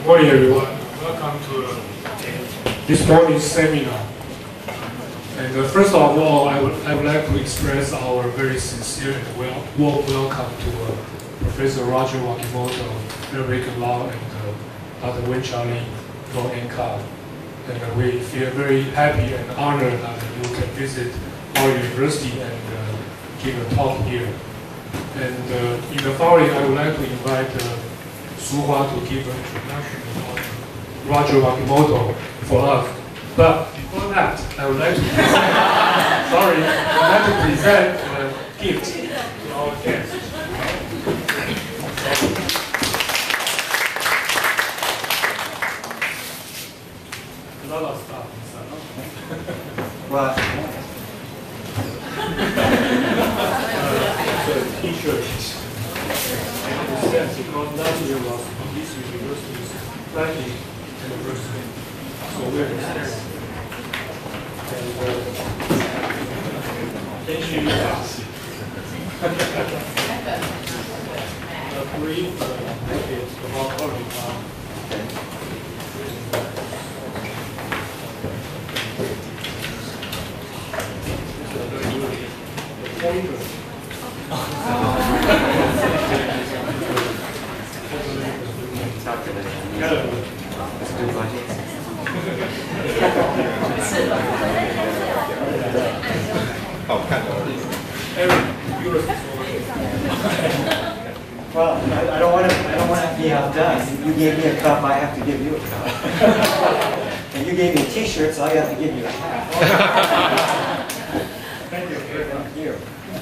Good morning, everyone. Welcome to this morning's seminar. And first of all, I would like to express our very sincere and warm welcome to Professor Roger Wakimoto, American Law, and Dr. Wen Charlie from NCAR. And we feel very happy and honored that you can visit our university and give a talk here. And in the following, I would like to invite Su-Hua to give an introduction on Roger Wakimoto for us. But before that, I would like to present, a gift to our guest. A lot of stuff inside. What? T-shirt. Because last year was this university's 20th anniversary. So we're excited. And thank you. A brief package about Oregon. Well, I don't want to be outdone. You gave me a cup, I have to give you a cup. And you gave me a T-shirt, so I have to give you a hat. Thank you. Thank you.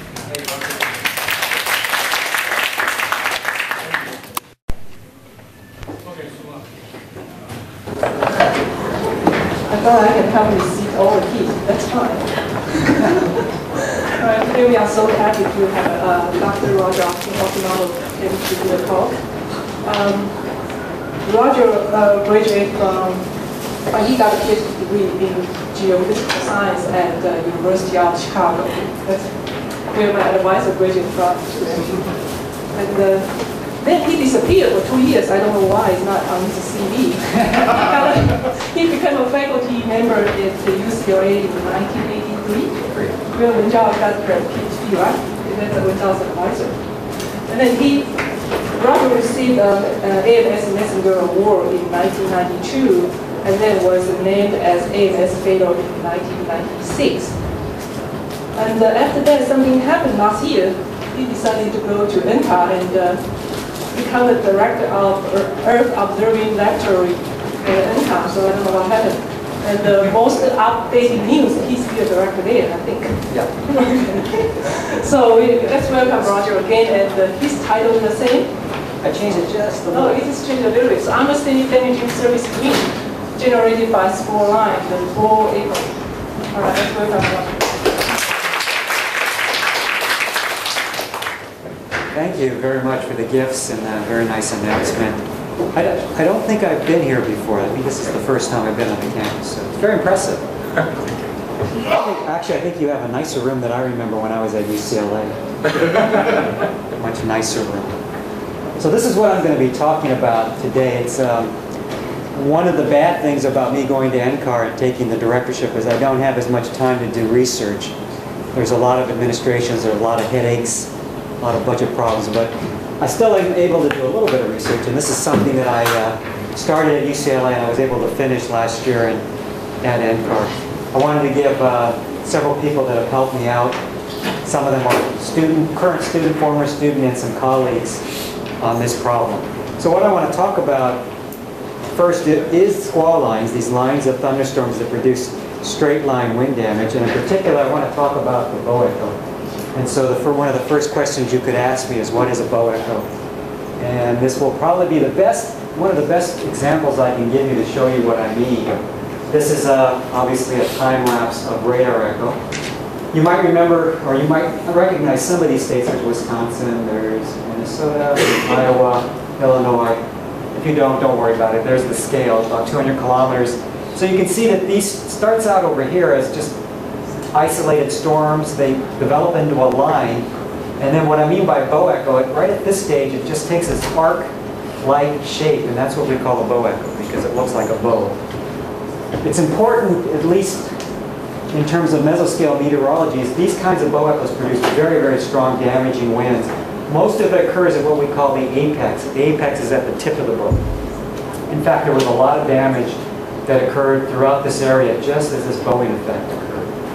I thought I can help receive all the keys. That's fine. Alright, today we are so happy to have Dr. Roger Wakimoto came to do the talk. Roger graduated from, he got a PhD degree in geophysical science at the University of Chicago. That's where my advisor graduated from. And then he disappeared for 2 years. I don't know why. It's not on his CV. He became a faculty member at the UCLA in 1983. Where Wen Zhao got her PhD, right? That's Wen Zhao's advisor. And then Roger received an AMS Messenger Award in 1992, and then was named as AMS Fellow in 1996. And after that, something happened last year. He decided to go to NCAR and become the director of Earth Observing Laboratory at NCAR, so I don't know what happened. And the most updated news, he's still director there, I think. Yeah. So let's welcome Roger again, and his title is the same. I changed it just a little. Oh, it is changed a little bit. So understanding damaging service green generated by Squall line, the Blue Eagle. All right, let's welcome Roger. Thank you very much for the gifts and a very nice announcement. I don't think I've been here before. I think this is the first time I've been on the campus, so it's very impressive. Actually, I think you have a nicer room than I remember when I was at UCLA. Much nicer room. So this is what I'm going to be talking about today. It's one of the bad things about me going to NCAR and taking the directorship is I don't have as much time to do research. There's a lot of administrations, there are a lot of headaches, a lot of budget problems, but I still am able to do a little bit of research, and this is something that I started at UCLA and I was able to finish last year at NCAR. I wanted to give several people that have helped me out. Some of them are current student, former student, and some colleagues on this problem. So what I want to talk about first is squall lines, these lines of thunderstorms that produce straight line wind damage, and in particular I want to talk about the bow echo. And so one of the first questions you could ask me is, what is a bow echo? And this will probably be one of the best examples I can give you to show you what I mean. This is obviously a time lapse of radar echo. You might remember, or you might recognize some of these states. There's Wisconsin, there's Minnesota, there's Iowa, Illinois. If you don't worry about it. There's the scale, about 200 kilometers. So you can see that these starts out over here as just isolated storms. They develop into a line, and then what I mean by bow echo, right at this stage, it just takes this arc bow-like shape, and that's what we call a bow echo, because it looks like a bow. It's important, at least in terms of mesoscale meteorology, is these kinds of bow echoes produce very, very strong damaging winds. Most of it occurs at what we call the apex. The apex is at the tip of the bow. In fact, there was a lot of damage that occurred throughout this area just as this bowing effect occurred.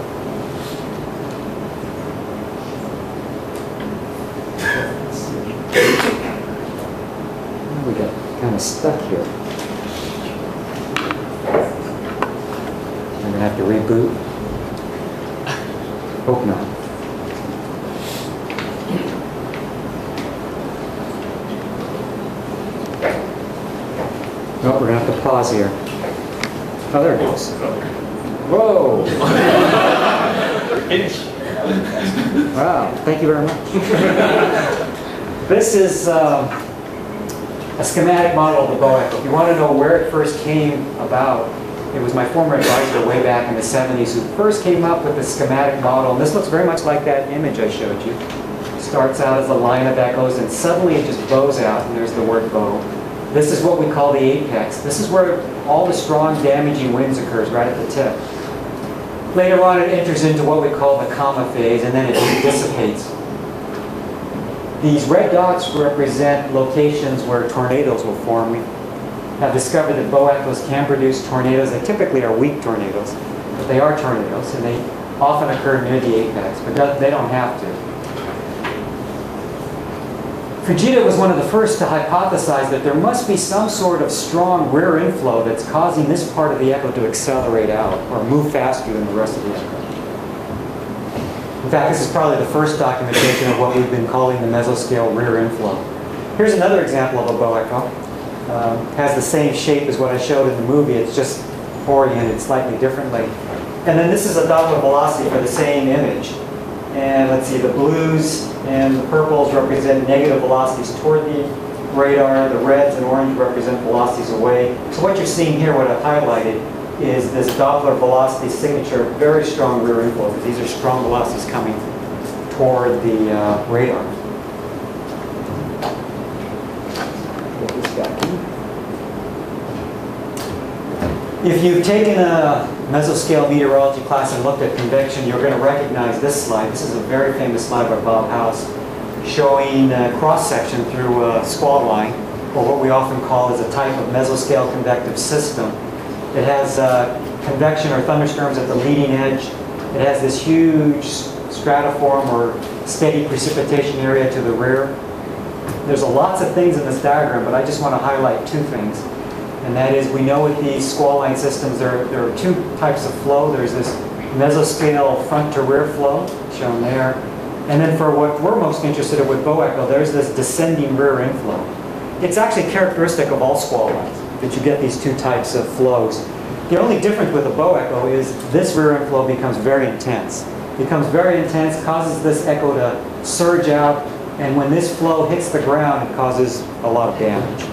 We got kind of stuck here. I'm going to have to reboot. Hope not. Oh, we're going to have to pause here. Oh, there it goes. Whoa! Wow, thank you very much. This is a schematic model of the bow echo. If you want to know where it first came about, it was my former advisor way back in the 70s who first came up with the schematic model. And this looks very much like that image I showed you. It starts out as a line of echoes, and suddenly it just bows out, and there's the word bow. This is what we call the apex. This is where all the strong damaging winds occurs, right at the tip. Later on, it enters into what we call the comma phase, and then it dissipates. These red dots represent locations where tornadoes will form. We have discovered that bow echoes can produce tornadoes. They typically are weak tornadoes, but they are tornadoes, and they often occur near the apex, but they don't have to. Fujita was one of the first to hypothesize that there must be some sort of strong rear inflow that's causing this part of the echo to accelerate out or move faster than the rest of the echo. In fact, this is probably the first documentation of what we've been calling the mesoscale rear inflow. Here's another example of a bow echo. Has the same shape as what I showed in the movie. It's just oriented slightly differently. And then this is a Doppler velocity for the same image. And let's see, the blues and the purples represent negative velocities toward the radar. The reds and orange represent velocities away. So what you're seeing here, what I've highlighted, is this Doppler velocity signature, very strong rear inflow. These are strong velocities coming toward the radar. Get this back in. If you've taken a mesoscale meteorology class and looked at convection, you're going to recognize this slide. This is a very famous slide by Bob House showing cross-section through a squall line, or what we often call as a type of mesoscale convective system. It has convection or thunderstorms at the leading edge. It has this huge stratiform or steady precipitation area to the rear. There's lots of things in this diagram, but I just want to highlight two things. And that is, we know with these squall line systems, there are two types of flow. There's this mesoscale front to rear flow, shown there. And then for what we're most interested in with bow echo, there's this descending rear inflow. It's actually characteristic of all squall lines that you get these two types of flows. The only difference with a bow echo is this rear inflow becomes very intense. Becomes very intense, causes this echo to surge out, and when this flow hits the ground, it causes a lot of damage.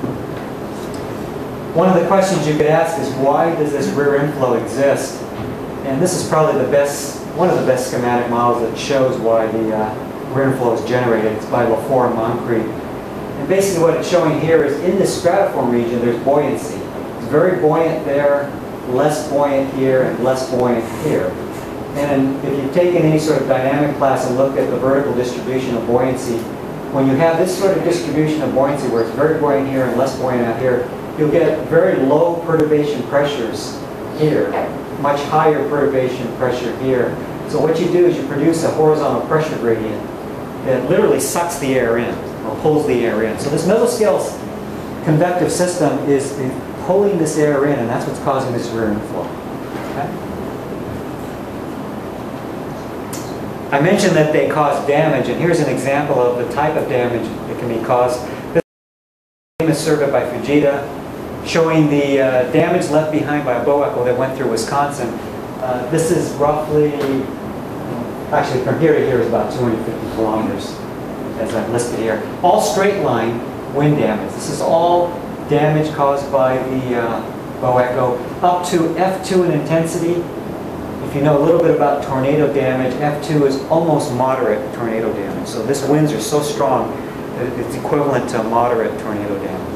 One of the questions you could ask is, why does this rear inflow exist? And this is probably one of the best schematic models that shows why the rear inflow is generated. It's by LaFour and Moncrief. And basically what it's showing here is, in this stratiform region, there's buoyancy. It's very buoyant there, less buoyant here, and less buoyant here. And if you've taken any sort of dynamic class and looked at the vertical distribution of buoyancy, when you have this sort of distribution of buoyancy where it's very buoyant here and less buoyant out here, you'll get very low perturbation pressures here, much higher perturbation pressure here. So what you do is you produce a horizontal pressure gradient that literally sucks the air in, or pulls the air in. So this mesoscale convective system is pulling this air in, and that's what's causing this rear inflow. Okay? I mentioned that they cause damage, and here's an example of the type of damage that can be caused. This is a famous survey by Fujita showing the damage left behind by a bow echo that went through Wisconsin. This is roughly, actually from here to here is about 250 kilometers, as I've listed here. All straight line wind damage. This is all damage caused by the bow echo, up to F2 in intensity. If you know a little bit about tornado damage, F2 is almost moderate tornado damage. So this winds are so strong It's equivalent to moderate tornado damage.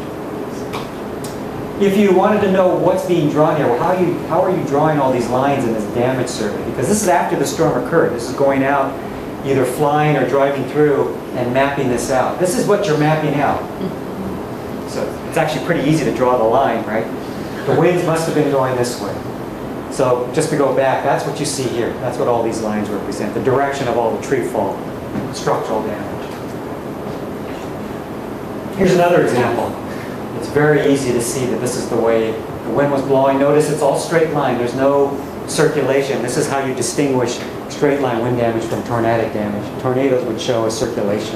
If you wanted to know what's being drawn here, well, how are you drawing all these lines in this damage survey? Because this is after the storm occurred. This is going out, either flying or driving through and mapping this out. This is what you're mapping out. So it's actually pretty easy to draw the line, right? The winds must have been going this way. So just to go back, that's what you see here. That's what all these lines represent, the direction of all the tree fall, structural damage. Here's another example. It's very easy to see that this is the way the wind was blowing. Notice it's all straight line. There's no circulation. This is how you distinguish straight line wind damage from tornadic damage. Tornadoes would show a circulation.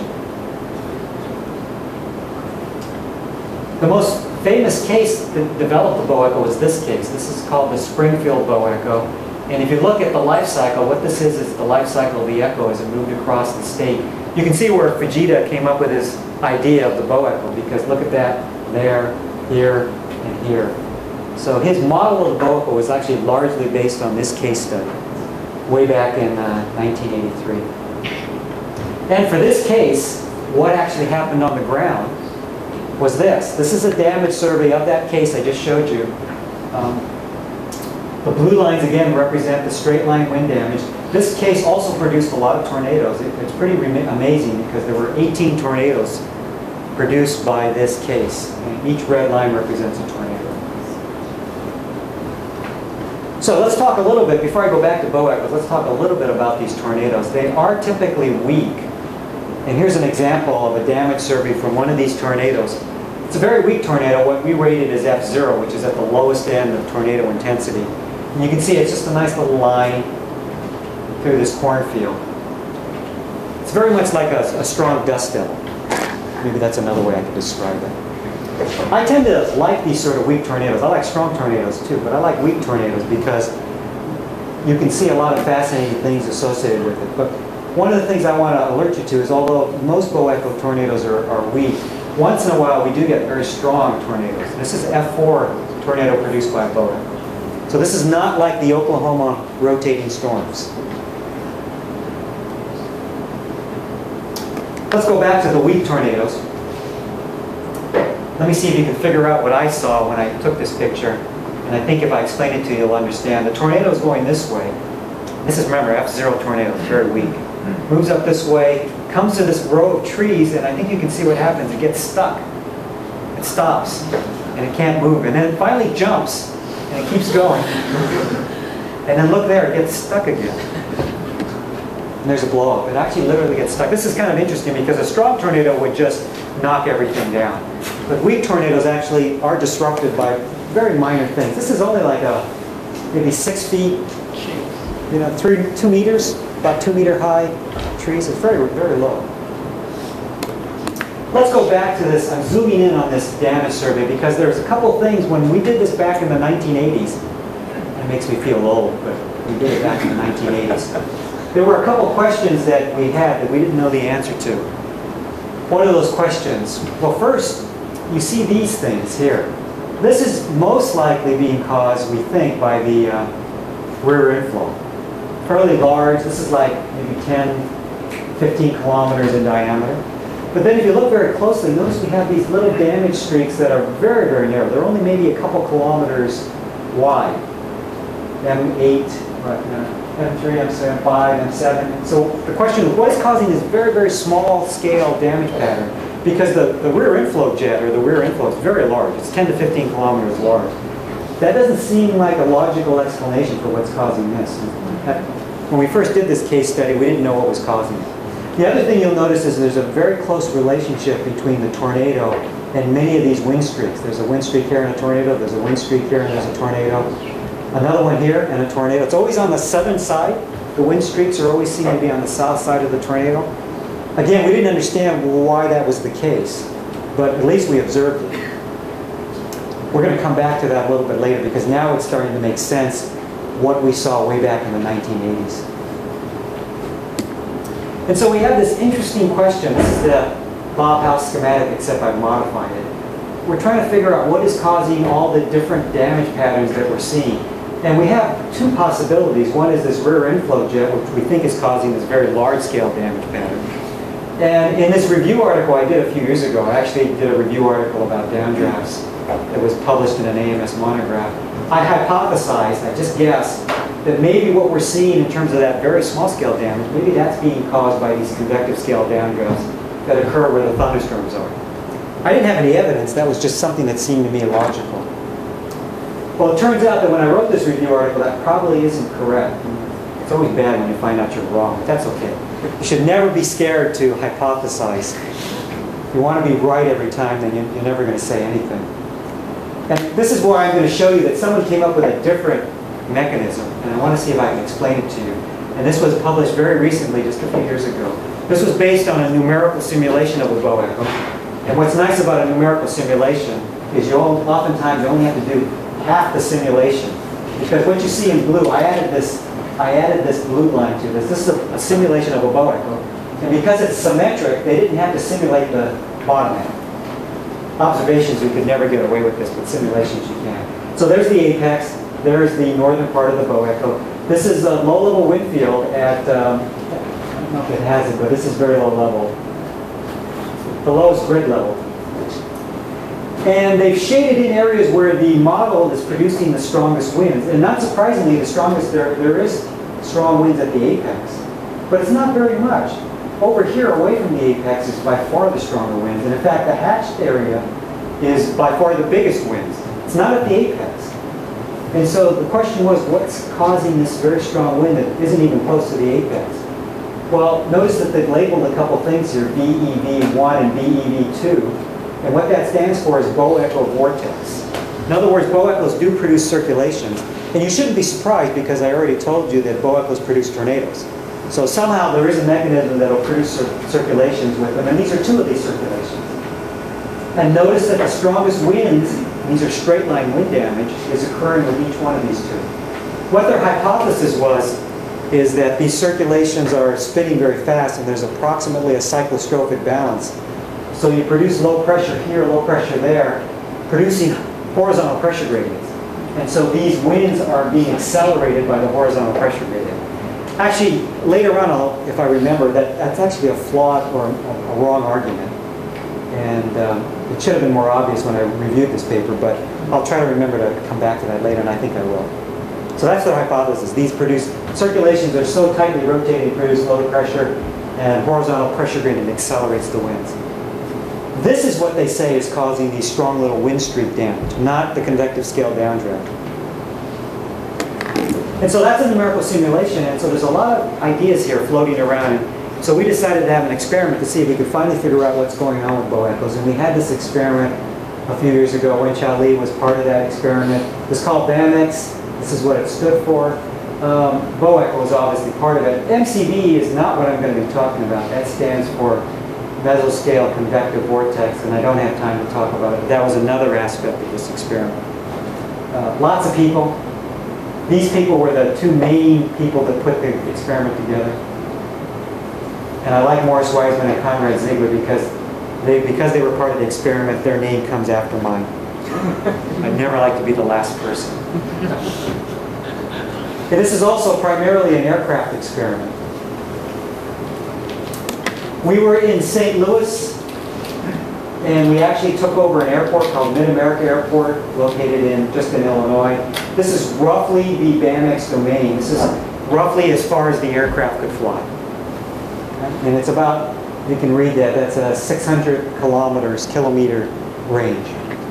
The most famous case that developed the bow echo was this case. This is called the Springfield bow echo. And if you look at the life cycle, what this is the life cycle of the echo as it moved across the state. You can see where Fujita came up with his idea of the bow echo, because look at that, there, here, and here. So his model of the bow echo was actually largely based on this case study, way back in 1983. And for this case, what actually happened on the ground was this. This is a damage survey of that case I just showed you. The blue lines again represent the straight line wind damage. This case also produced a lot of tornadoes. It's pretty amazing because there were 18 tornadoes produced by this case. And each red line represents a tornado. So let's talk a little bit, before I go back to bow echoes, let's talk a little bit about these tornadoes. They are typically weak. And here's an example of a damage survey from one of these tornadoes. It's a very weak tornado, what we rated as F0, which is at the lowest end of tornado intensity. And you can see it's just a nice little line through this cornfield. It's very much like a strong dust devil. Maybe that's another way I could describe it. I tend to like these sort of weak tornadoes. I like strong tornadoes too, but I like weak tornadoes because you can see a lot of fascinating things associated with it. But one of the things I want to alert you to is, although most bow echo tornadoes are weak, once in a while we do get very strong tornadoes. This is F4 tornado produced by a bow echo. So this is not like the Oklahoma rotating storms. Let's go back to the weak tornadoes. Let me see if you can figure out what I saw when I took this picture. And I think if I explain it to you, you'll understand. The tornado is going this way. This is, remember, F0 tornado, it's very weak. Moves up this way, comes to this row of trees, and I think you can see what happens. It gets stuck. It stops, and it can't move. And then it finally jumps, and it keeps going. And then look there, it gets stuck again. And there's a blow up. It actually literally gets stuck. This is kind of interesting because a strong tornado would just knock everything down. But weak tornadoes actually are disrupted by very minor things. This is only like maybe 6 feet, 2 meters, about 2 meter high trees. It's very, very low. Let's go back to this. I'm zooming in on this damage survey because there's a couple things when we did this back in the 1980s. It makes me feel old, but we did it back in the 1980s. There were a couple questions that we had that we didn't know the answer to. One of those questions, well, first, you see these things here. This is most likely being caused, we think, by the rear inflow. Fairly large. This is like maybe 10, 15 kilometers in diameter. But then if you look very closely, notice we have these little damage streaks that are very, very narrow. They're only maybe a couple kilometers wide. M8, M3, M7, 5, M7. So the question is, what is causing this very, very small scale damage pattern? Because the rear inflow jet, or the rear inflow, is very large. It's 10 to 15 kilometers large. That doesn't seem like a logical explanation for what's causing this. When we first did this case study, we didn't know what was causing it. The other thing you'll notice is there's a very close relationship between the tornado and many of these wind streaks. There's a wind streak here and a tornado. There's a wind streak here and there's a tornado. Another one here and a tornado. It's always on the southern side. The wind streaks are always seen to be on the south side of the tornado. Again, we didn't understand why that was the case, but at least we observed it. We're going to come back to that a little bit later because now it's starting to make sense what we saw way back in the 1980s. And so we have this interesting question. This is the Bob House schematic, except I've modified it. We're trying to figure out what is causing all the different damage patterns that we're seeing. And we have two possibilities. One is this rear inflow jet, which we think is causing this very large-scale damage pattern. And in this review article I did a few years ago, I actually did a review article about downdrafts that was published in an AMS monograph. I hypothesized, I just guessed, that maybe what we're seeing in terms of that very small scale damage, maybe that's being caused by these convective scale downdrafts that occur where the thunderstorms are. I didn't have any evidence, that was just something that seemed to me logical. Well, it turns out that when I wrote this review article, that probably isn't correct. It's always bad when you find out you're wrong, but that's okay. You should never be scared to hypothesize. If you want to be right every time, then you're never going to say anything. And this is where I'm going to show you that someone came up with a different mechanism, and I want to see if I can explain it to you. And this was published very recently, just a few years ago. This was based on a numerical simulation of a bow echo. And what's nice about a numerical simulation is oftentimes you only have to do half the simulation. Because what you see in blue, I added this blue line to this. This is a simulation of a bow echo. And because it's symmetric, they didn't have to simulate the bottom end. Observations, you could never get away with this, but simulations you can. So there's the apex. There's the northern part of the bow echo. This is a low-level wind field at, I don't know if it has it, but this is very low level. The lowest grid level. And they've shaded in areas where the model is producing the strongest winds. And not surprisingly, the strongest, there is strong winds at the apex. But it's not very much. Over here, away from the apex, is by far the stronger winds. And in fact, the hatched area is by far the biggest winds. It's not at the apex. And so the question was, what's causing this very strong wind that isn't even close to the apex? Well, notice that they've labeled a couple things here, BEV1 and BEV2. And what that stands for is bow echo vortex. In other words, bow echoes do produce circulations. And you shouldn't be surprised because I already told you that bow echoes produce tornadoes. So somehow there is a mechanism that will produce circulations with them. And these are two of these circulations. And notice that the strongest winds, and these are straight line wind damage, is occurring with each one of these two. What their hypothesis was is that these circulations are spinning very fast and there's approximately a cyclostrophic balance. So you produce low pressure here, low pressure there, producing horizontal pressure gradients. And so these winds are being accelerated by the horizontal pressure gradient. Actually, later on, if I remember, that's actually a flawed or a wrong argument. And it should have been more obvious when I reviewed this paper, but I'll try to remember to come back to that later, and I think I will. So that's their hypothesis. These produce circulations that are so tightly rotating, produce low pressure, and horizontal pressure gradient accelerates the winds. This is what they say is causing these strong little wind streak damage, not the convective scale downdraft. And so that's a numerical simulation, and so there's a lot of ideas here floating around. And so we decided to have an experiment to see if we could finally figure out what's going on with bow echoes. And we had this experiment a few years ago. Wen-Chao Lee was part of that experiment. It's called BAMX. This is what it stood for. Bow echo is obviously part of it. MCV is not what I'm going to be talking about. That stands for mesoscale convective vortex, and I don't have time to talk about it. That was another aspect of this experiment. Lots of people. These people were the two main people that put the experiment together. And I like Morris Weisman and Conrad Ziegler because they were part of the experiment, their name comes after mine. I'd never like to be the last person. And this is also primarily an aircraft experiment. We were in St. Louis, and we actually took over an airport called Mid-America Airport, located just in Illinois. This is roughly the BAMX domain. This is roughly as far as the aircraft could fly. And it's about, you can read that, that's a 600 kilometer range.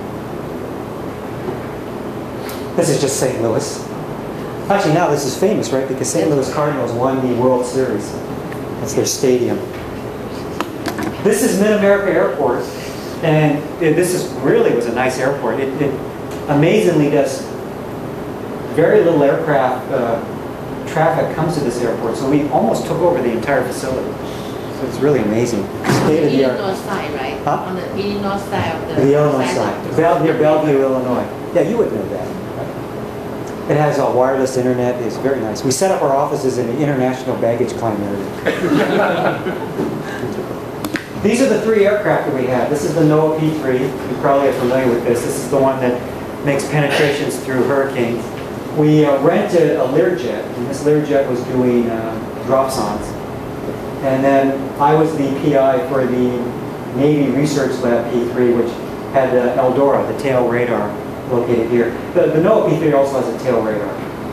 This is just St. Louis. Actually, now this is famous, right? Because St. Louis Cardinals won the World Series. That's their stadium. This is Mid-America Airport, and this really was a nice airport. It amazingly does very little aircraft traffic comes to this airport, so we almost took over the entire facility. So it's really amazing. State of the art. Illinois side, right? Huh? On the Illinois side of the Illinois side. Near Bellevue, Illinois. Yeah, you would know that. Right? It has a wireless internet. It's very nice. We set up our offices in the international baggage claim area. These are the three aircraft that we have. This is the NOAA P-3. You probably are familiar with this. This is the one that makes penetrations through hurricanes. We rented a Learjet, and this Learjet was doing drop-ons. And then I was the PI for the Navy Research Lab P3, which had Eldora, the tail radar, located here. The NOAA P3 also has a tail radar.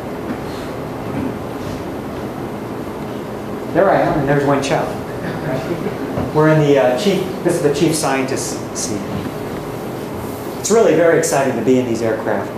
There I am, and there's Wen Chao. We're in the this is the chief scientist's seat. It's really very exciting to be in these aircraft.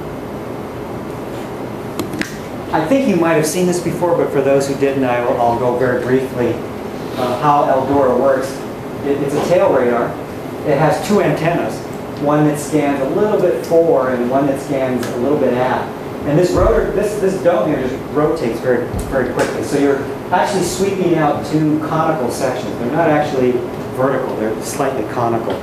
I think you might have seen this before, but for those who didn't, I'll go very briefly how Eldora works. It's a tail radar. It has two antennas, one that scans a little bit forward and one that scans a little bit aft. And this rotor, this dome here just rotates very, very quickly. So you're actually sweeping out two conical sections. They're not actually vertical, they're slightly conical.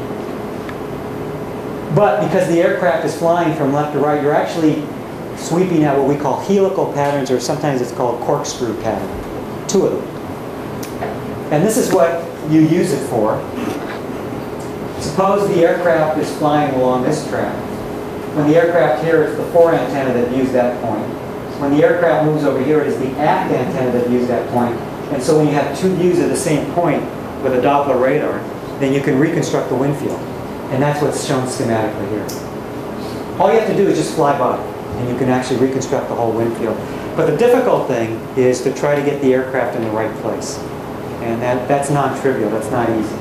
But because the aircraft is flying from left to right, you're actually sweeping out what we call helical patterns, or sometimes it's called corkscrew pattern. Two of them. And this is what you use it for. Suppose the aircraft is flying along this track. When the aircraft here, it's the fore antenna that views that point. When the aircraft moves over here, it is the aft antenna that views that point. And so when you have two views of the same point with a Doppler radar, then you can reconstruct the wind field. And that's what's shown schematically here. All you have to do is just fly by, and you can actually reconstruct the whole wind field. But the difficult thing is to try to get the aircraft in the right place. And that's non-trivial, that's not easy.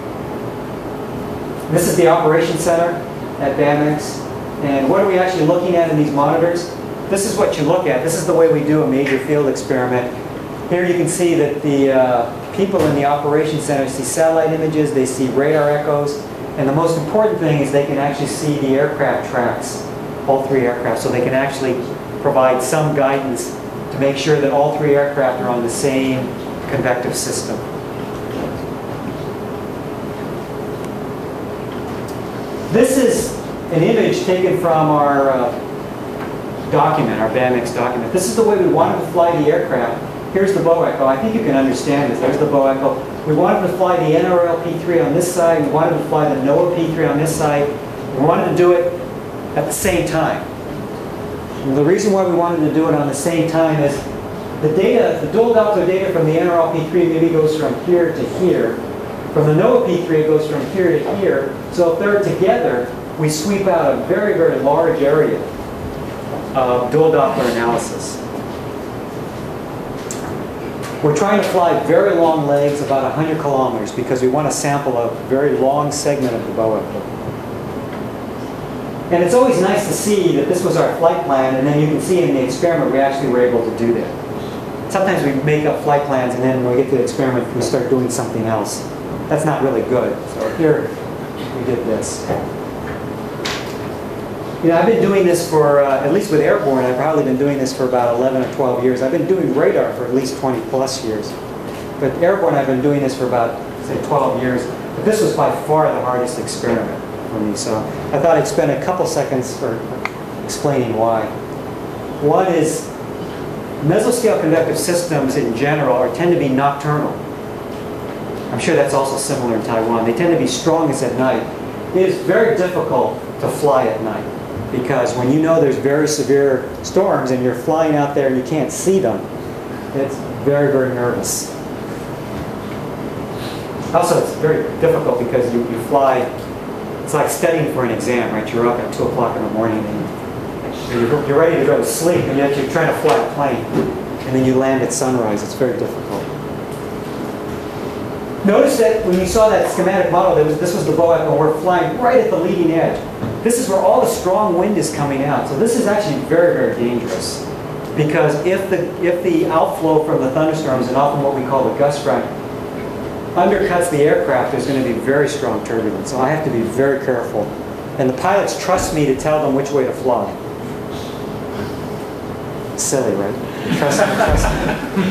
This is the operations center at BAMX. And what are we actually looking at in these monitors? This is what you look at. This is the way we do a major field experiment. Here you can see that the people in the operations center see satellite images, they see radar echoes, and the most important thing is they can actually see the aircraft tracks, all three aircraft, so they can actually provide some guidance to make sure that all three aircraft are on the same convective system. This is an image taken from our document, our BAMX document. This is the way we wanted to fly the aircraft. Here's the bow echo. I think you can understand this. There's the bow echo. We wanted to fly the NRL P3 on this side. We wanted to fly the NOAA P3 on this side. We wanted to do it at the same time. And the reason why we wanted to do it on the same time is the data, the dual Doppler data from the NRL P3 maybe goes from here to here. From the NOAA P3 it goes from here to here. So if they're together, we sweep out a very, very large area of dual Doppler analysis. We're trying to fly very long legs, about 100 kilometers, because we want to sample a very long segment of the boa. And it's always nice to see that this was our flight plan, and then you can see in the experiment we actually were able to do that. Sometimes we make up flight plans, and then when we get to the experiment, we start doing something else. That's not really good. So here, we did this. You know, I've been doing this for, at least with airborne, I've probably been doing this for about 11 or 12 years. I've been doing radar for at least 20 plus years. But airborne, I've been doing this for about, say, 12 years. But this was by far the hardest experiment for me. So I thought I'd spend a couple seconds for explaining why. One is, mesoscale convective systems in general tend to be nocturnal. I'm sure that's also similar in Taiwan. They tend to be strongest at night. It is very difficult to fly at night, because when you know there's very severe storms and you're flying out there and you can't see them, it's very, very nervous. Also, it's very difficult because you fly, it's like studying for an exam, right? You're up at 2 o'clock in the morning and you're ready to go to sleep, and yet you're trying to fly a plane, and then you land at sunrise. It's very difficult. Notice that when you saw that schematic model, this was the bow echo, and we're flying right at the leading edge. This is where all the strong wind is coming out. So this is actually very, very dangerous, because if the outflow from the thunderstorms, and often what we call the gust front, undercuts the aircraft, there's going to be very strong turbulence. So I have to be very careful. And the pilots trust me to tell them which way to fly. Silly, right? Trust me, trust me.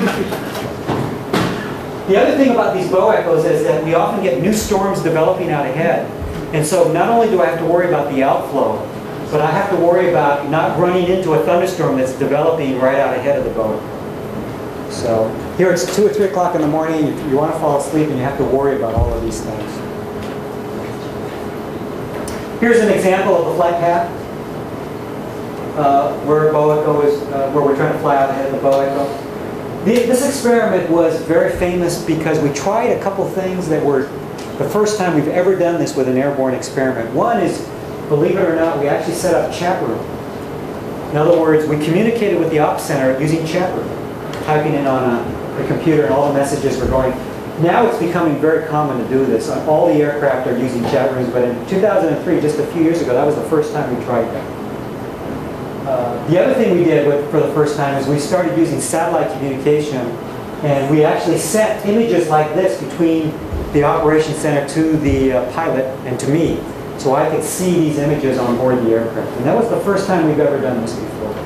The other thing about these bow echoes is that we often get new storms developing out ahead. And so not only do I have to worry about the outflow, but I have to worry about not running into a thunderstorm that's developing right out ahead of the boat. So here it's 2 or 3 o'clock in the morning, you want to fall asleep and you have to worry about all of these things. Here's an example of the flight path where bow echo is, where we're trying to fly out ahead of the bow echo. This experiment was very famous because we tried a couple things that were the first time we've ever done this with an airborne experiment. One is, believe it or not, we actually set up chat room. In other words, we communicated with the Ops Center using chat room, typing in on the computer and all the messages were going. Now it's becoming very common to do this. All the aircraft are using chat rooms, but in 2003, just a few years ago, that was the first time we tried that. The other thing we did for the first time is we started using satellite communication, and we actually sent images like this between the operations center to the pilot and to me, so I could see these images on board the aircraft. And that was the first time we've ever done this before.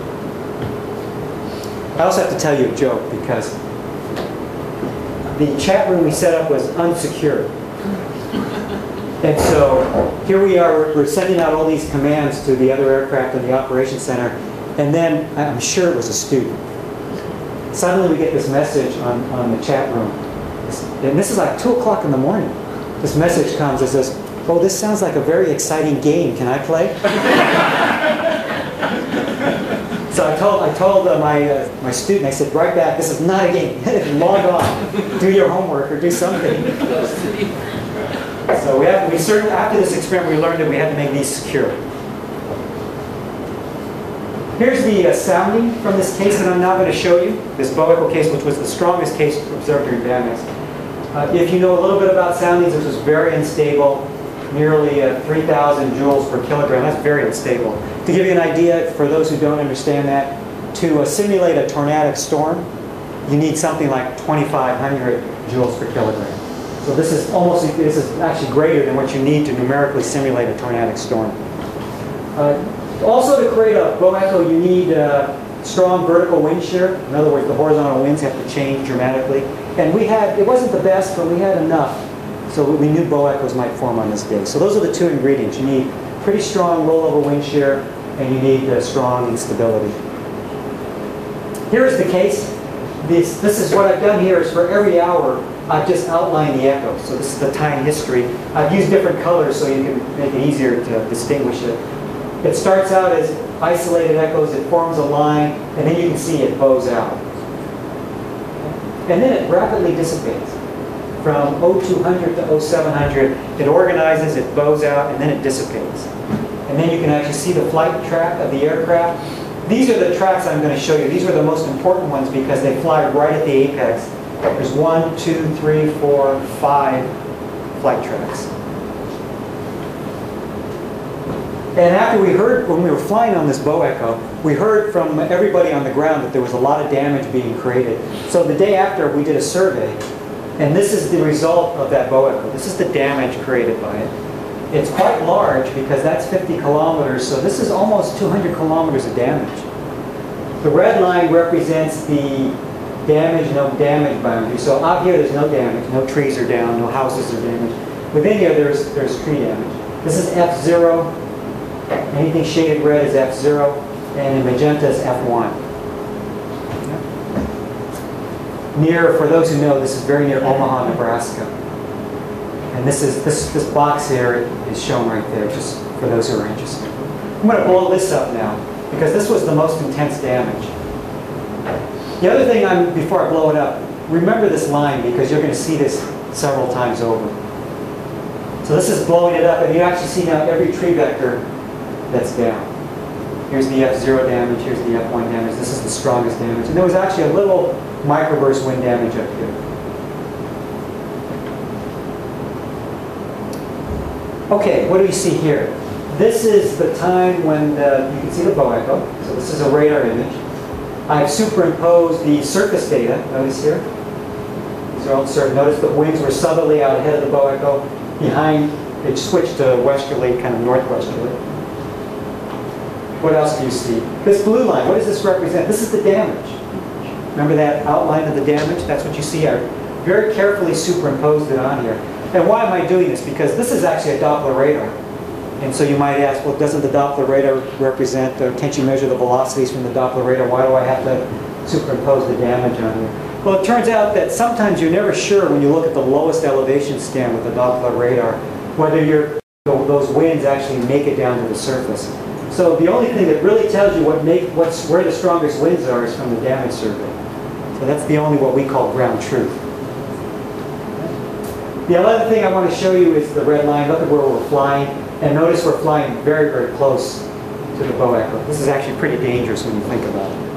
I also have to tell you a joke, because the chat room we set up was unsecured. And so here we are, we're sending out all these commands to the other aircraft in the operations center, and then I'm sure it was a student. Suddenly we get this message on the chat room, and this is like 2 o'clock in the morning. This message comes that says, "Oh, this sounds like a very exciting game. Can I play?" So I told my student, I said, "Right back, this is not a game. Log on, do your homework or do something." So we certainly, after this experiment, we learned that we had to make these secure. Here's the sounding from this case that I'm now going to show you, this bow echo case, which was the strongest case observed during bandmix. If you know a little bit about soundings, this was very unstable, nearly 3,000 joules per kilogram. That's very unstable. To give you an idea, for those who don't understand that, to simulate a tornadic storm, you need something like 2,500 joules per kilogram. So this is actually greater than what you need to numerically simulate a tornadic storm. Also, to create a bow echo, you need strong vertical wind shear. In other words, the horizontal winds have to change dramatically. And it wasn't the best, but we had enough. So we knew bow echoes might form on this day. So those are the two ingredients. You need pretty strong low-level wind shear, and you need strong instability. Here is the case. This is what I've done here is for every hour, I've just outlined the echo. So this is the time history. I've used different colors so you can make it easier to distinguish it. It starts out as isolated echoes. It forms a line, and then you can see it bows out. And then it rapidly dissipates. From 0200 to 0700, it organizes, it bows out, and then it dissipates. And then you can actually see the flight track of the aircraft. These are the tracks I'm going to show you. These are the most important ones because they fly right at the apex. There's 1, 2, 3, 4, 5 flight tracks. And after when we were flying on this bow echo, we heard from everybody on the ground that there was a lot of damage being created. So the day after, we did a survey. And this is the result of that bow echo. This is the damage created by it. It's quite large because that's 50 kilometers, so this is almost 200 kilometers of damage. The red line represents the damage, no damage boundary. So out here there's no damage, no trees are down, no houses are damaged. Within here there's tree damage. This is F0. Anything shaded red is F0, and in magenta is F1. For those who know, this is very near Omaha, Nebraska. And this box here is shown right there, just for those who are interested. I'm going to blow this up now, because this was the most intense damage. The other thing, before I blow it up, remember this line, because you're going to see this several times over. So this is blowing it up, and you actually see now every tree vector that's down. Here's the F0 damage, here's the F1 damage. This is the strongest damage. And there was actually a little microburst wind damage up here. Okay, what do you see here? This is the time when you can see the bow echo. So this is a radar image. I've superimposed the surface data. Notice here. These are all notice the winds were southerly out ahead of the bow echo. Behind, it switched to westerly, kind of northwesterly. What else do you see? This blue line, what does this represent? This is the damage. Remember that outline of the damage? That's what you see. I very carefully superimposed it on here. And why am I doing this? Because this is actually a Doppler radar. And so you might ask, well, doesn't the Doppler radar represent, can't you measure the velocities from the Doppler radar? Why do I have to superimpose the damage on here? Well, it turns out that sometimes you're never sure when you look at the lowest elevation scan with the Doppler radar whether those winds actually make it down to the surface. So the only thing that really tells you where the strongest winds are is from the damage survey. So that's the only what we call ground truth. The other thing I want to show you is the red line. Look at where we're flying. And notice we're flying very, very close to the bow echo. This is actually pretty dangerous when you think about it.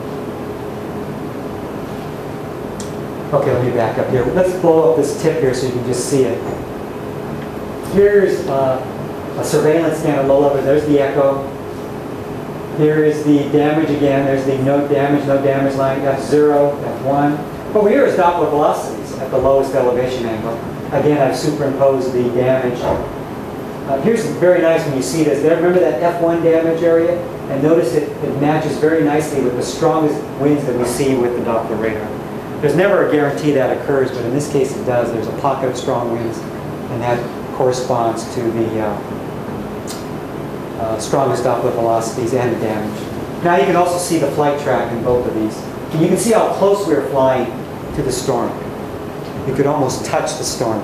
Okay, let me back up here. Let's blow up this tip here so you can just see it. Here's a surveillance scan at low level. There's the echo. Here is the damage again. There's the no damage line, F0, F1. Over here is Doppler velocities at the lowest elevation angle. Again, I've superimposed the damage. Here's very nice when you see this. Remember that F1 damage area? And notice it matches very nicely with the strongest winds that we see with the Doppler radar. There's never a guarantee that occurs, but in this case it does. There's a pocket of strong winds, and that corresponds to the strongest Doppler velocities and the damage. Now you can also see the flight track in both of these. And you can see how close we are flying to the storm. You could almost touch the storm.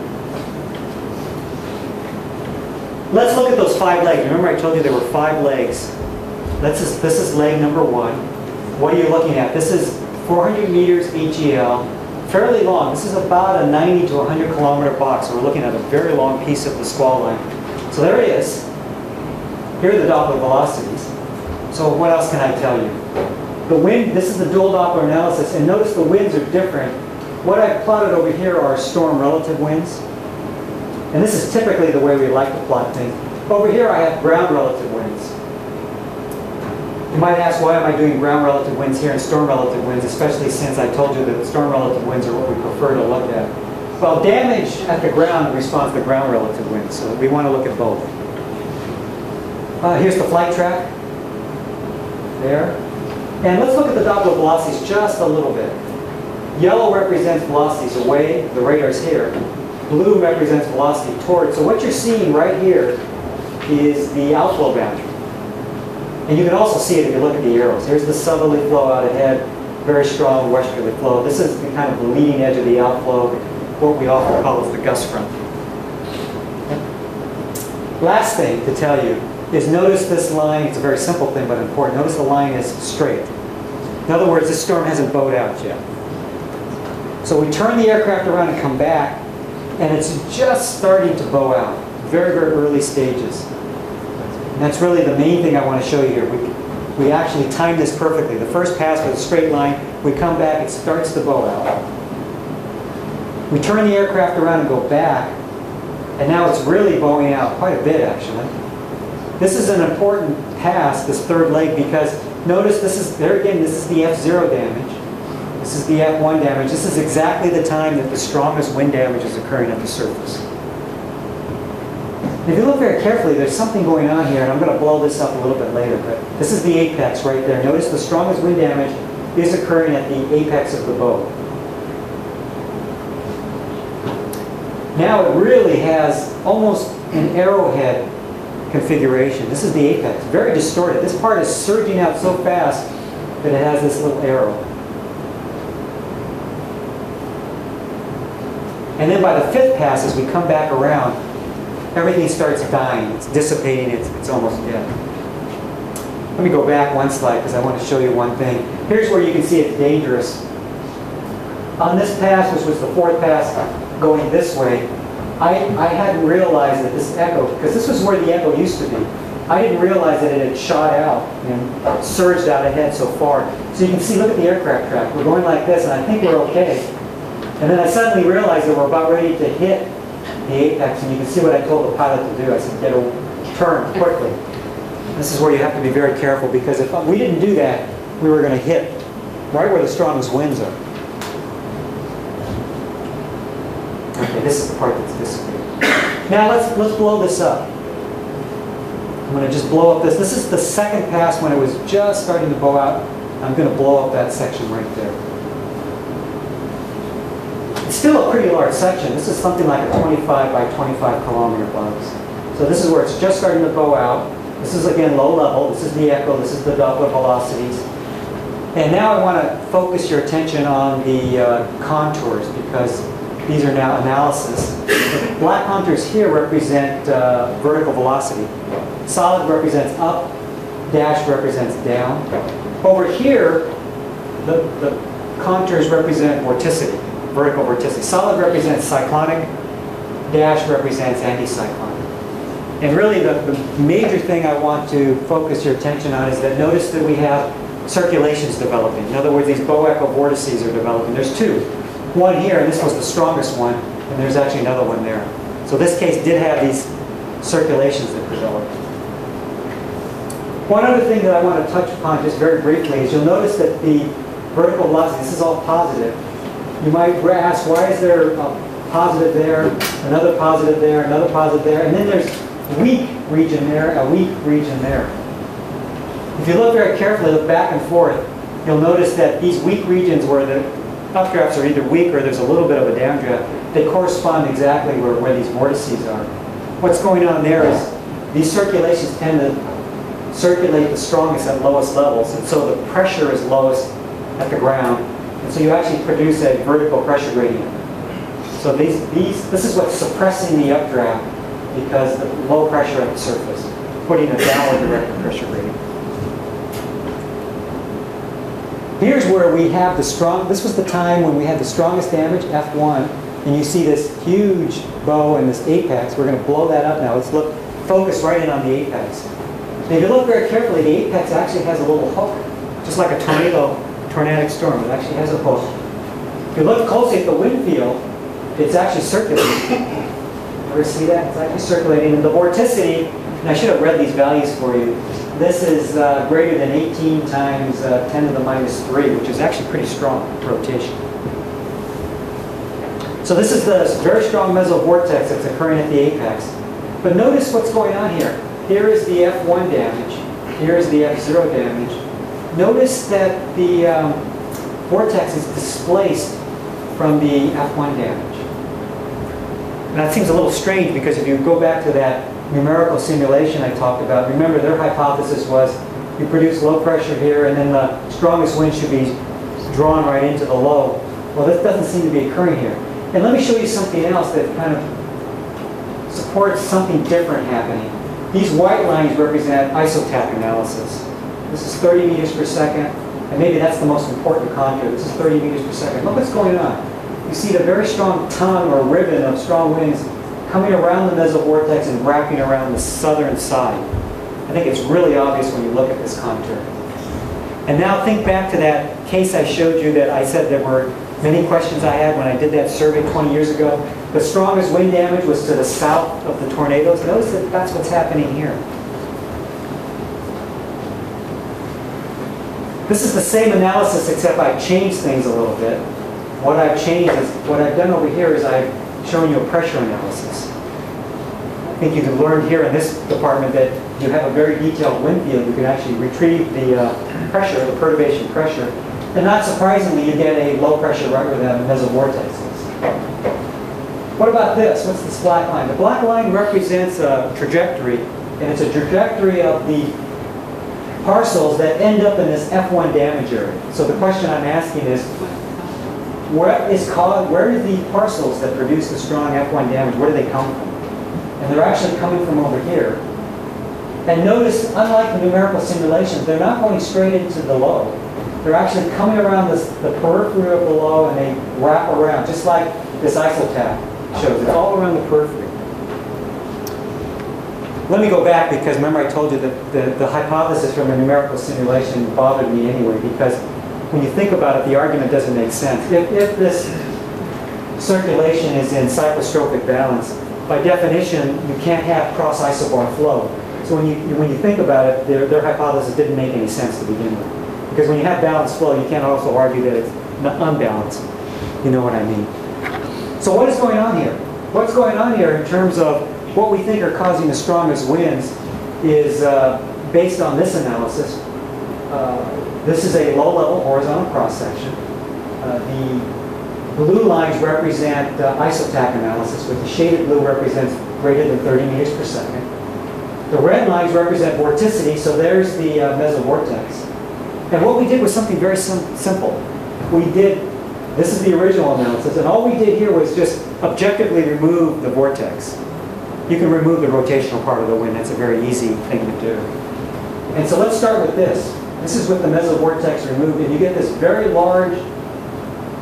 Let's look at those 5 legs. Remember I told you there were 5 legs. This is leg number 1. What are you looking at? This is 400 meters AGL, fairly long. This is about a 90 to 100 kilometer box. So we're looking at a very long piece of the squall line. So there it is. Here are the Doppler velocities. So what else can I tell you? The wind, this is the dual Doppler analysis, and notice the winds are different. What I've plotted over here are storm relative winds. And this is typically the way we like to plot things. Over here I have ground relative winds. You might ask, why am I doing ground relative winds here and storm relative winds, especially since I told you that storm relative winds are what we prefer to look at. Well, damage at the ground responds to ground relative winds, so we want to look at both. Here's the flight track. There. And let's look at the Doppler velocities just a little bit. Yellow represents velocities away, the radar's here. Blue represents velocity toward. So what you're seeing right here is the outflow boundary. And you can also see it if you look at the arrows. Here's the southerly flow out ahead, very strong westerly flow. This is the kind of the leading edge of the outflow, what we often call as the gust front. Last thing to tell you is notice this line. It's a very simple thing but important. Notice the line is straight. In other words, this storm hasn't bowed out yet. So we turn the aircraft around and come back, and it's just starting to bow out. Very, very early stages. And that's really the main thing I want to show you here. We actually timed this perfectly. The first pass with a straight line, we come back, it starts to bow out. We turn the aircraft around and go back, and now it's really bowing out quite a bit actually. This is an important pass, this third leg, because notice this is, there again, this is the F0 damage. This is the F1 damage. This is exactly the time that the strongest wind damage is occurring at the surface. If you look very carefully, there's something going on here, and I'm going to blow this up a little bit later, but this is the apex right there. Notice the strongest wind damage is occurring at the apex of the bow. Now it really has almost an arrowhead configuration. This is the apex, very distorted. This part is surging out so fast that it has this little arrow. And then by the 5th pass, as we come back around, everything starts dying. It's dissipating. It's almost dead. Let me go back one slide because I want to show you one thing. Here's where you can see it's dangerous. On this pass, which was the 4th pass going this way, I hadn't realized that this echo, because this was where the echo used to be, I didn't realize that it had shot out and surged out ahead so far. So you can see, look at the aircraft track. We're going like this, and I think we're okay. And then I suddenly realized that we're about ready to hit the apex, and you can see what I told the pilot to do. I said, get a turn quickly. This is where you have to be very careful, because if we didn't do that, we were going to hit right where the strongest winds are. Okay, this is the part that's dissipated. Now let's blow this up. I'm going to just blow up this. This is the 2nd pass when it was just starting to bow out. I'm going to blow up that section right there. It's still a pretty large section. This is something like a 25 by 25 kilometer box. So this is where it's just starting to bow out. This is again low level. This is the echo. This is the Doppler velocities. And now I want to focus your attention on the contours, because these are now analysis. The black contours here represent vertical velocity. Solid represents up. Dash represents down. Over here, the contours represent vorticity, vertical vorticity. Solid represents cyclonic, dash represents anticyclonic. And really the major thing I want to focus your attention on is that notice that we have circulations developing. In other words, these bow-echo vortices are developing. There's two. One here, and this was the strongest one, and there's actually another one there. So this case did have these circulations that developed. One other thing that I want to touch upon just very briefly is you'll notice that the vertical velocity, this is all positive. You might ask, why is there a positive there, another positive there, another positive there, and then there's weak region there, a weak region there. If you look very carefully, look back and forth, you'll notice that these weak regions where the updrafts are either weak or there's a little bit of a downdraft, they correspond exactly where these vortices are. What's going on there is these circulations tend to circulate the strongest at lowest levels, and so the pressure is lowest at the ground, and so you actually produce a vertical pressure gradient. So this is what's suppressing the updraft, because the low pressure at the surface, putting a downward directed pressure gradient. Here's where we have the this was the time when we had the strongest damage, F1, and you see this huge bow and this apex. We're going to blow that up now. Let's focus right in on the apex. And if you look very carefully, the apex actually has a little hook, just like a tornadic storm. It actually has a hook. If you look closely at the wind field, it's actually circulating. Ever see that? It's actually circulating. And the vorticity, and I should have read these values for you, this is greater than 18 times 10 to the minus 3, which is actually pretty strong rotation. So this is the very strong mesovortex that's occurring at the apex. But notice what's going on here. Here is the F1 damage. Here is the F0 damage. Notice that the vortex is displaced from the F1 damage. And that seems a little strange because if you go back to that numerical simulation I talked about, remember their hypothesis was you produce low pressure here and then the strongest wind should be drawn right into the low. Well, this doesn't seem to be occurring here. And let me show you something else that kind of supports something different happening. These white lines represent isotach analysis. This is 30 meters per second, and maybe that's the most important contour. This is 30 meters per second. Look what's going on. You see the very strong tongue or ribbon of strong winds coming around the mesovortex and wrapping around the southern side. I think it's really obvious when you look at this contour. And now think back to that case I showed you that I said there were many questions I had when I did that survey 20 years ago. The strongest wind damage was to the south of the tornadoes. Notice that that's what's happening here. This is the same analysis except I've changed things a little bit. What I've changed is, what I've done over here is I've shown you a pressure analysis. I think you can learn here in this department that you have a very detailed wind field. You can actually retrieve the pressure, the perturbation pressure. And not surprisingly, you get a low pressure right where the mesovortex is. What about this? What's this black line? The black line represents a trajectory, and it's a trajectory of the parcels that end up in this F1 damage area. So the question I'm asking is, where are the parcels that produce the strong F1 damage, where do they come from? And they're actually coming from over here. And notice, unlike the numerical simulations, they're not going straight into the low. They're actually coming around the periphery of the low, and they wrap around, just like this isotach shows. It's all around the periphery. Let me go back because remember I told you that the hypothesis from the numerical simulation bothered me anyway, because when you think about it, the argument doesn't make sense. If this circulation is in cyclostrophic balance, by definition, you can't have cross-isobar flow. So when you think about it, their hypothesis didn't make any sense to begin with. Because when you have balanced flow, you can't also argue that it's unbalanced. You know what I mean? So what is going on here? What's going on here in terms of what we think are causing the strongest winds is based on this analysis. This is a low-level horizontal cross-section. The blue lines represent isotach analysis, with the shaded blue represents greater than 30 meters per second. The red lines represent vorticity, so there's the mesovortex. And what we did was something very simple. This is the original analysis, and all we did here was just objectively remove the vortex. You can remove the rotational part of the wind. That's a very easy thing to do. And so let's start with this. This is with the mesovortex removed, and you get this very large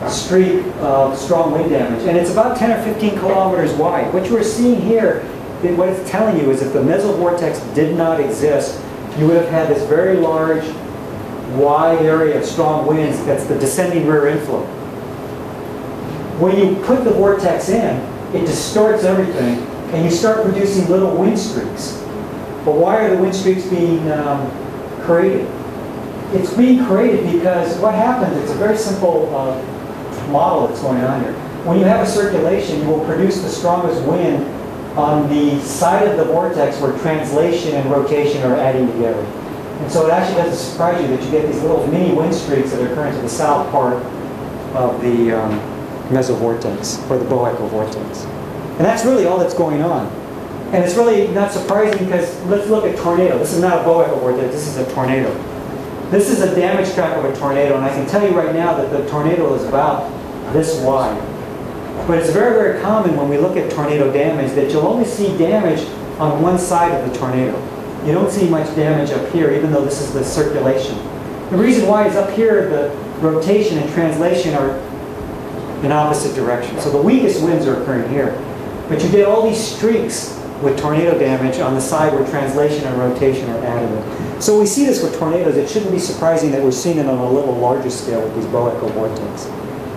streak of strong wind damage. And it's about 10 or 15 kilometers wide. What you are seeing here, what it's telling you is if the mesovortex did not exist, you would have had this very large, wide area of strong winds. That's the descending rear inflow. When you put the vortex in, it distorts everything, and you start producing little wind streaks. But why are the wind streaks being created? It's being created because what happens, it's a very simple model that's going on here. When you have a circulation, you will produce the strongest wind on the side of the vortex where translation and rotation are adding together. And so it actually doesn't surprise you that you get these little mini wind streaks that are occurring to the south part of the mesovortex, or the Boeckl vortex. And that's really all that's going on. And it's really not surprising because let's look at tornado. This is not a Boeckl vortex, this is a tornado. This is a damage track of a tornado, and I can tell you right now that the tornado is about this wide. But it's very, very common when we look at tornado damage that you'll only see damage on one side of the tornado. You don't see much damage up here, even though this is the circulation. The reason why is up here, the rotation and translation are in opposite directions. So the weakest winds are occurring here. But you get all these streaks with tornado damage on the side where translation and rotation are additive. So we see this with tornadoes. It shouldn't be surprising that we're seeing it on a little larger scale with these Boeckl vortex.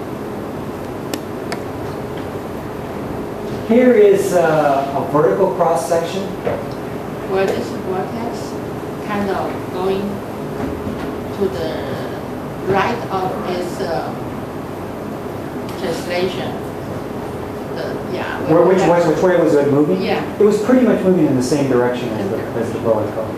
Here is a vertical cross-section. Where this vortex kind of going to the right of its translation. Which way was it moving? Yeah. It was pretty much moving in the same direction as the Boeckl.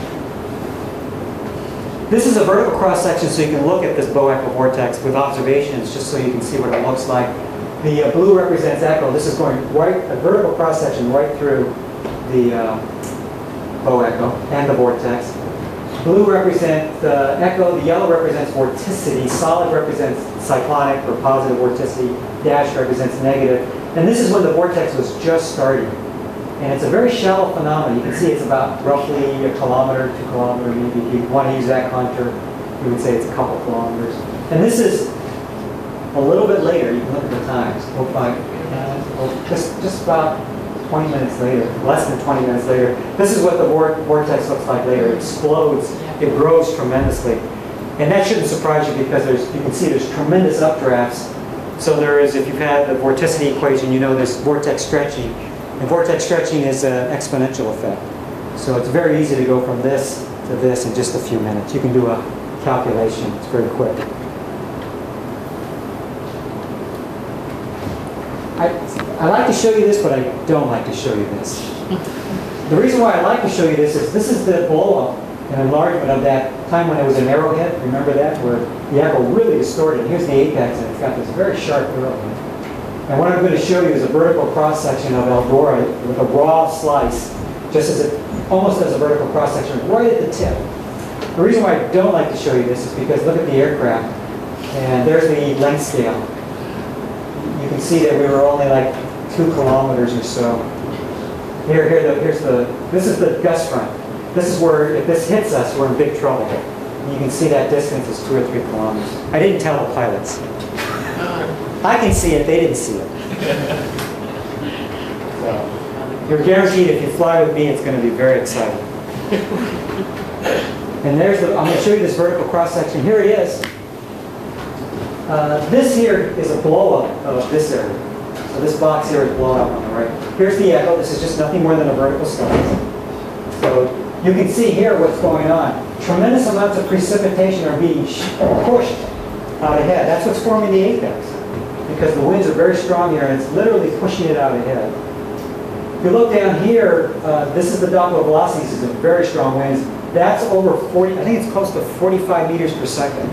This is a vertical cross-section so you can look at this Boeckl vortex with observations just so you can see what it looks like. The blue represents echo. This is going right, a vertical cross-section right through the Boeckl and the vortex. Blue represents echo, the yellow represents vorticity, solid represents cyclonic or positive vorticity, dash represents negative. And this is when the vortex was just starting. And it's a very shallow phenomenon. You can see it's about roughly a kilometer, 2 kilometers, maybe. If you want to use that contour, you would say it's a couple kilometers. And this is a little bit later. You can look at the times. Just about 20 minutes later, less than 20 minutes later. This is what the vortex looks like later. It explodes. It grows tremendously. And that shouldn't surprise you because you can see there's tremendous updrafts. So there is, if you've had the vorticity equation, you know there's vortex stretching. And vortex stretching is an exponential effect. So it's very easy to go from this to this in just a few minutes. You can do a calculation. It's very quick. I like to show you this, but I don't like to show you this. The reason why I like to show you this is the blow-up and enlargement of that time when it was an arrowhead. Remember that? Where the echo really distorted. Here's the apex, and it's got this very sharp arrowhead. And what I'm going to show you is a vertical cross-section of Eldora with a raw slice, just as it almost does a vertical cross-section right at the tip. The reason why I don't like to show you this is because look at the aircraft, and there's the length scale. You can see that we were only like 2 kilometers or so. This is the gust front. This is where, if this hits us, we're in big trouble. And you can see that distance is 2 or 3 kilometers. I didn't tell the pilots. I can see it, they didn't see it. So, you're guaranteed if you fly with me, it's going to be very exciting. And I'm going to show you this vertical cross-section. Here it is. This here is a blow-up of this area. So this box here is blown up on the right. Here's the echo. This is just nothing more than a vertical slice. So you can see here what's going on. Tremendous amounts of precipitation are being pushed out ahead. That's what's forming the apex. Because the winds are very strong here, and it's literally pushing it out ahead. If you look down here, this is the Doppler velocity. This is very strong winds. That's over 40, I think it's close to 45 meters per second.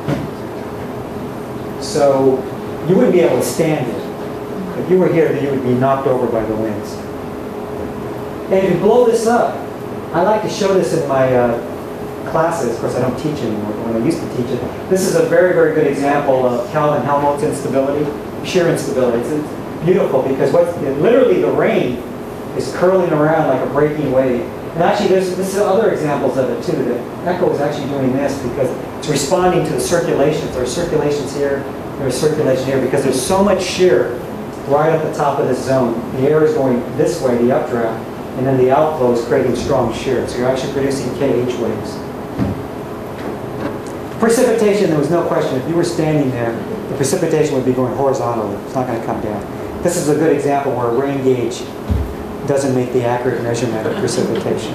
So you wouldn't be able to stand it. If you were here, then you would be knocked over by the winds. And if you blow this up, I like to show this in my classes. Of course, I don't teach anymore, but when I used to teach it. This is a very, very good example of Kelvin-Helmholtz instability, shear instability. It's beautiful because literally the rain is curling around like a breaking wave. And actually, there's other examples of it too. The echo is actually doing this because it's responding to the circulations. There are circulations here there's circulation here because there's so much shear right at the top of this zone. The air is going this way, the updraft, and then the outflow is creating strong shear. So you're actually producing KH waves. Precipitation, there was no question. If you were standing there, the precipitation would be going horizontally. It's not going to come down. This is a good example where a rain gauge doesn't make the accurate measurement of precipitation.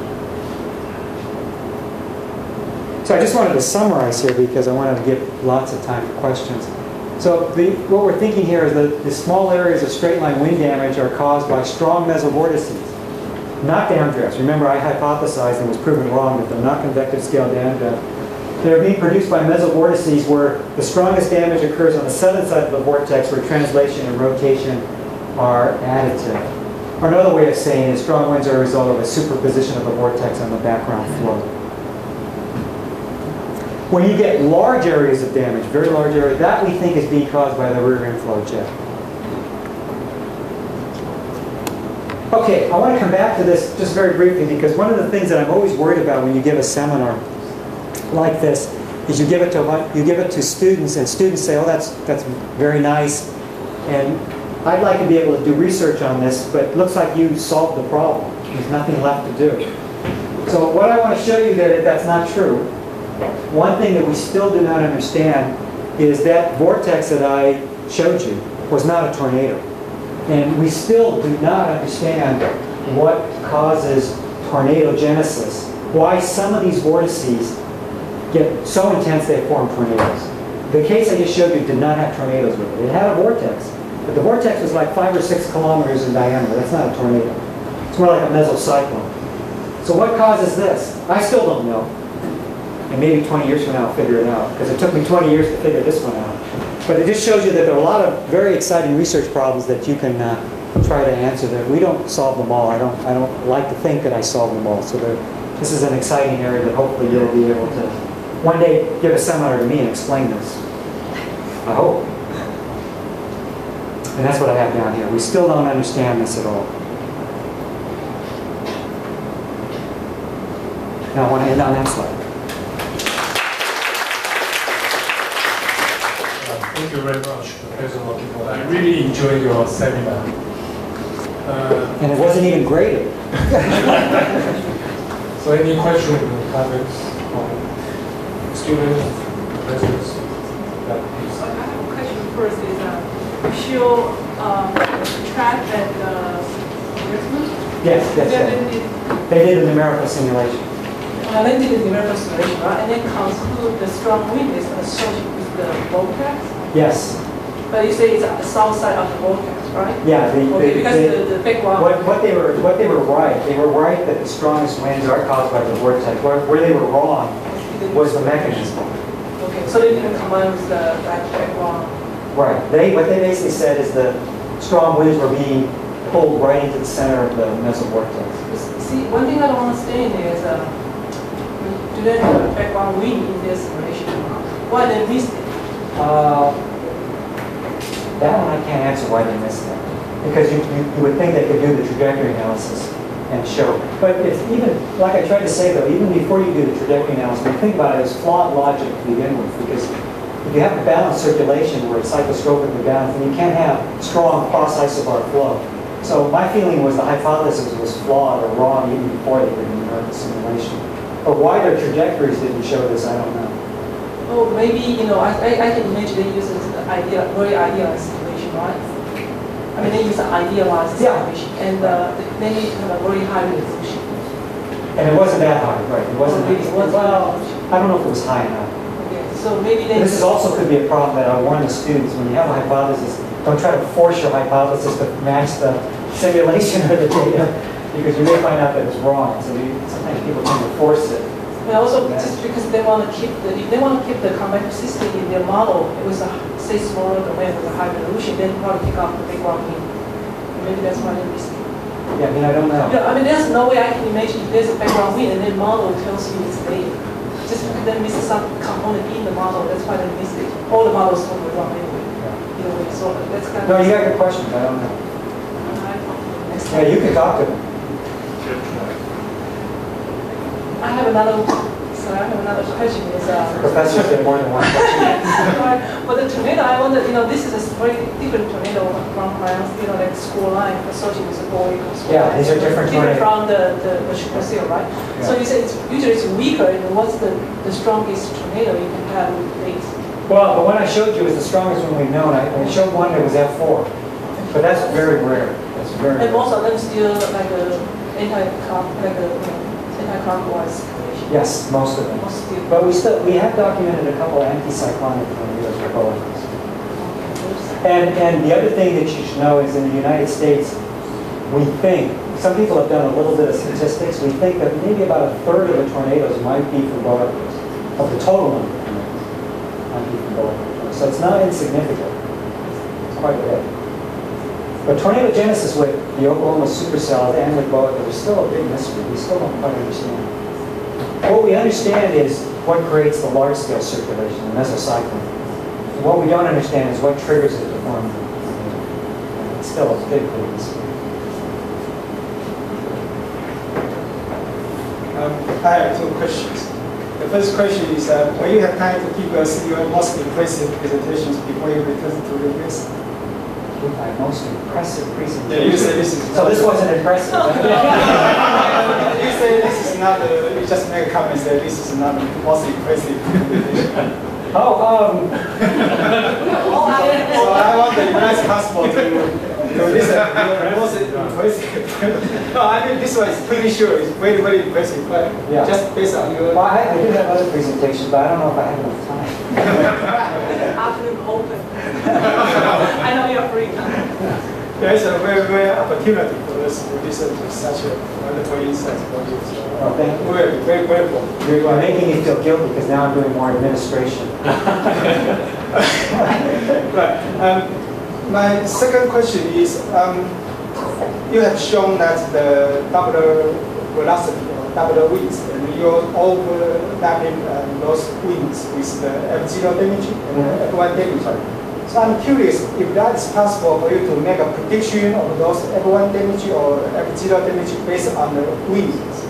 So I just wanted to summarize here because I wanted to give lots of time for questions. So what we're thinking here is that the small areas of straight line wind damage are caused by strong mesovortices, not downdrafts. Remember, I hypothesized and was proven wrong that they're not convective scale downdraft. They're being produced by mesovortices where the strongest damage occurs on the southern side of the vortex where translation and rotation are additive. Or another way of saying it, strong winds are a result of a superposition of the vortex on the background flow. When you get large areas of damage, very large areas, that we think is being caused by the rear inflow jet. Okay, I want to come back to this just very briefly because one of the things that I'm always worried about when you give a seminar like this is you give it to students and students say, oh, that's very nice, and I'd like to be able to do research on this, but it looks like you solved the problem. There's nothing left to do. So what I want to show you that that's not true. One thing that we still do not understand is that vortex that I showed you was not a tornado. And we still do not understand what causes tornadogenesis, why some of these vortices get so intense they form tornadoes. The case I just showed you did not have tornadoes with it. It had a vortex, but the vortex was like 5 or 6 kilometers in diameter. That's not a tornado. It's more like a mesocyclone. So what causes this? I still don't know. And maybe 20 years from now I'll figure it out, because it took me 20 years to figure this one out. But it just shows you that there are a lot of very exciting research problems that you can try to answer. That we don't solve them all. I don't like to think that I solve them all. So this is an exciting area that hopefully you'll be able to one day give a seminar to me and explain this. I hope. And that's what I have down here. We still don't understand this at all. Now I want to end on that slide. Thank you very much, Professor Wakimoto. I really enjoyed your seminar. And it wasn't even graded. So any questions or comments from students, professors? I have a question first is, show track and Richmond? Yes. They did a numerical simulation. They did a numerical simulation, right? And then conclude the strong wind is associated with the vortex? Yes. But you say it's the south side of the vortex, right? Yeah. Because the background. What they were right. They were right that the strongest winds are caused by the vortex. Where they were wrong was the mechanism. Okay, so they didn't combine with the background. Right. What they basically said is the strong winds were being pulled right into the center of the mesovortex. See, one thing I don't understand is, do they have a background wind in this simulation? Why they missed it? That one I can't answer why they missed that. Because you would think they could do the trajectory analysis and show. But it's even, like I tried to say though, even before you do the trajectory analysis, when you think about it, it's flawed logic to begin with. Because if you have a balanced circulation where it's cyclostropically balanced, then you can't have strong cross-isobar flow. So my feeling was the hypothesis was flawed or wrong even before they did the numerical simulation. But why their trajectories didn't show this, I don't know. Oh, maybe, I can imagine they use the very idealized simulation, right? I mean, they use an idealized simulation, and they need to have a very high resolution. And it wasn't that high, right? It wasn't. Well, I don't know if it was high enough. Okay, so maybe they. This is also could be a problem that I warn the students when you have a hypothesis. Don't try to force your hypothesis to match the simulation or the data, because you may find out that it's wrong. So sometimes people tend to force it. But also, just because they want to keep the, if they want to keep the convective system in their model, it was a say smaller domain with a high resolution, then probably pick up the background wind. Maybe that's why they missed it. Yeah, I don't know. I mean, there's no way I can imagine if there's a background wind and then model tells you it's there. Just because they miss some component in the model, that's why they missed it. All the models don't go wrong anyway. So that's kind of. No, you got good questions. I don't know. Yeah, you can talk to them. I have another So I have another question. Professors get more than one question. Right. But the tornado, I wonder, this is a very different tornado from like Squall line associated with the boy. Yeah, these are different tornadoes. From the Brazil, right? Yeah. So you say usually it's weaker, and what's the strongest tornado you can have with these? Well, the one I showed you is the strongest one we've known. I showed one that was F4, but that's very rare. That's very And rare. most of them still like anti-clockwise. Yes, most of them. But we have documented a couple of anticyclonic tornadoes for both. And the other thing that you should know is in the United States, we think, some people have done a little bit of statistics, we think that maybe about a third of the tornadoes might be from boa, of the total number of tornadoes might be from boa. So it's not insignificant. It's quite a bit. But tornado genesis with the Oklahoma supercells and with boa is still a big mystery. We still don't quite understand. What we understand is what creates the large-scale circulation, the mesocyclone. What we don't understand is what triggers it to form. It's still a big mystery. I have two questions. The first question is, when you have time to give us your most impressive presentations before you return to the US? My most impressive presentation. Yeah, you say this is. So this wasn't impressive. You say this is not. You just make a comment that this is not the most impressive presentation. So I want the US passport to listen to your most impressive. No, I mean this one is pretty sure it's very, very impressive, but Yeah. just based on your. Well, I do have other presentations, but I don't know if I have enough time. Afternoon open. I know you're free. There is a very, very opportunity for us to listen to such a wonderful insights from you. So Oh, thank you. we're very grateful. You're making me feel guilty because now I'm doing more administration. Right. My second question is, you have shown that the double velocity or double winds, and you're overlapping those winds with the F0 damage and F1 damage. So I'm curious if that's possible for you to make a prediction of those F1 damage or F0 damage based on the winds.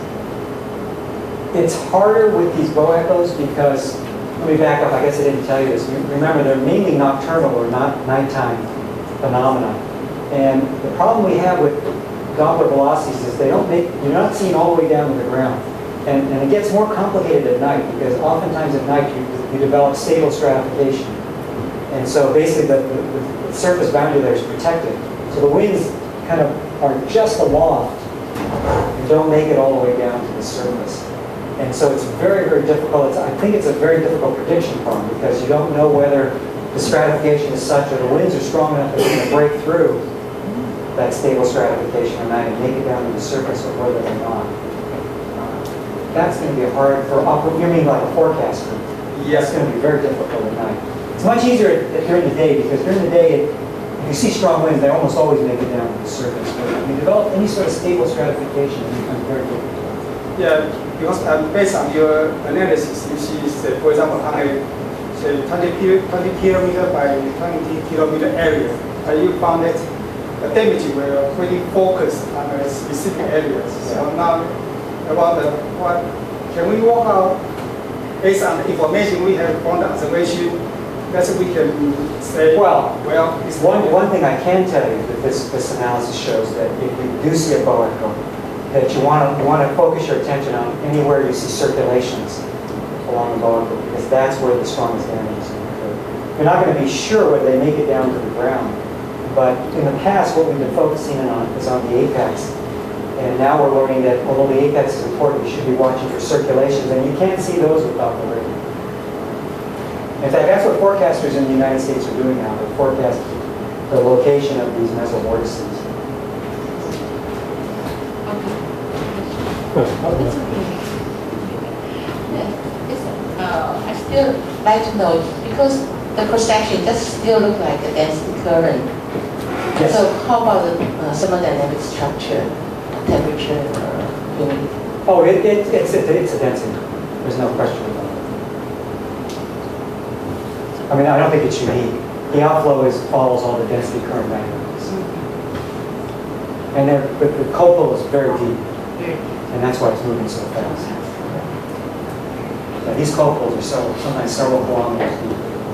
It's harder with these bow echoes because, let me back up, I guess I didn't tell you this. Remember, they're mainly nocturnal or not nighttime phenomena. And the problem we have with Doppler velocities is you're not seen all the way down to the ground. And it gets more complicated at night because oftentimes at night you develop stable stratification. And so basically the surface boundary there is protected. So the winds kind of are just aloft and don't make it all the way down to the surface. And so it's very, very difficult. I think it's a very difficult prediction problem because you don't know whether the stratification is such that the winds are strong enough that they're going to break through that stable stratification at night and make it down to the surface or whether they're not. That's going to be hard for, you mean like a forecaster? Yes. It's going to be very difficult at night. It's much easier during the day because during the day, if you see strong winds, they almost always make it down to the surface. But if you develop any sort of stable stratification, it becomes very difficult. Yeah, because based on your analysis, you see, say, for example, on a say 20 kilometer by 20 kilometer area, you found that the damage were pretty focused on a specific areas. So now, about what can we work out based on the information we have from the observation? That's we can say. Well, it's one thing I can tell you that this analysis shows that if you do see a bow echo, that you want to focus your attention on anywhere you see circulations along the bow echo because that's where the strongest damage is going to occur. You're not going to be sure whether they make it down to the ground, but in the past what we've been focusing on is on the apex. And now we're learning that although the apex is important, you should be watching for circulations, and you can't see those without the radar. In fact, that's what forecasters in the United States are doing now. They're forecasting the location of these mesovortices. I still like to know because the cross-section just still look like a density current. Yes. So how about the thermodynamic structure, temperature, humidity? Oh, it's a density. There's no question about it. I mean, I don't think it's unique. The outflow follows all the density current dynamics. And but the copal is very deep. And that's why it's moving so fast. these cold poles are sometimes several kilometers deep.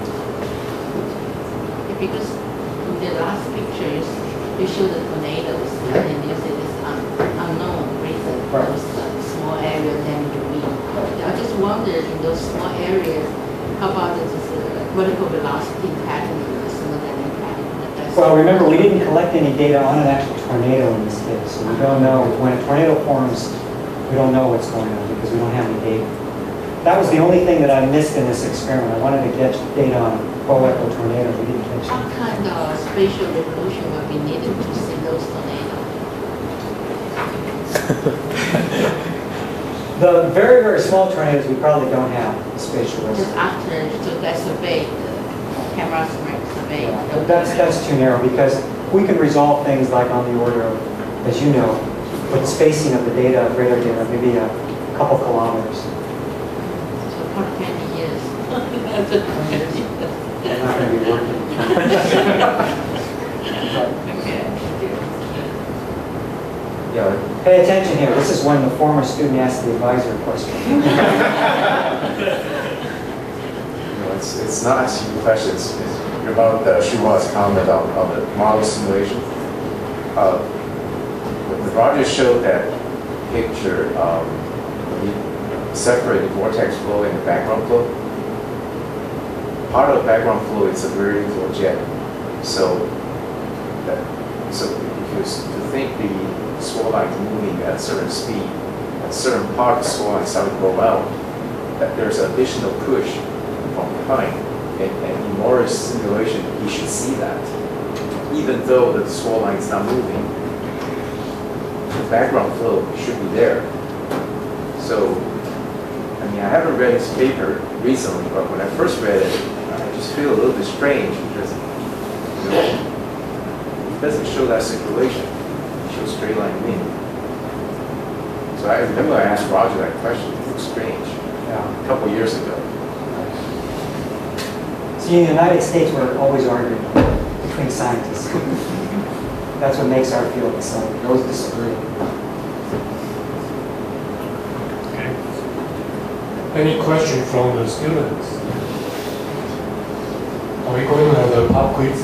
Because in the last pictures, you show the tornadoes, and then you say this unknown reason, Right. those small areas having to be. I just wondered in those small areas, how about this vertical velocity pattern or similar pattern? Well, remember, we didn't collect any data on an actual tornado in this case, so we don't know. When a tornado forms, we don't know what's going on because we don't have any data. That was the only thing that I missed in this experiment. I wanted to get data on bow-echo tornadoes. We didn't catch What them. kind of spatial resolution will be needed to see those tornadoes? The very, very small tornadoes, we probably don't have the spatial Just resolution. after, so that survey, the camera survey. But that's too narrow because we can resolve things like on the order of, as you know, with the spacing of the data, radar data, maybe a couple kilometers. So for 10 years. They're not going to be working. Okay. Yeah, pay attention here. This is when the former student asked the advisor a question. It's not asking questions. It's about Shua's comment on the model simulation. When Roger showed that picture, when he separated the vortex flow and the background flow, part of the background flow is a very little jet. So if you was to think the Squall line is moving at a certain speed, a certain part of the Squall line started to go out, that there's additional push from behind. And in Morris' simulation, he should see that. Even though the Squall line is not moving, the background flow should be there. So, I mean, I haven't read his paper recently, but when I first read it, I just feel a little bit strange because it doesn't show that circulation. It shows straight line wind. So I remember I asked Roger that question. It looks strange. Yeah. A couple years ago. See, in the United States, we're always arguing between scientists. That's what makes our field exciting. We always disagree. Okay. Any question from the students? Are we going to have the pop quiz?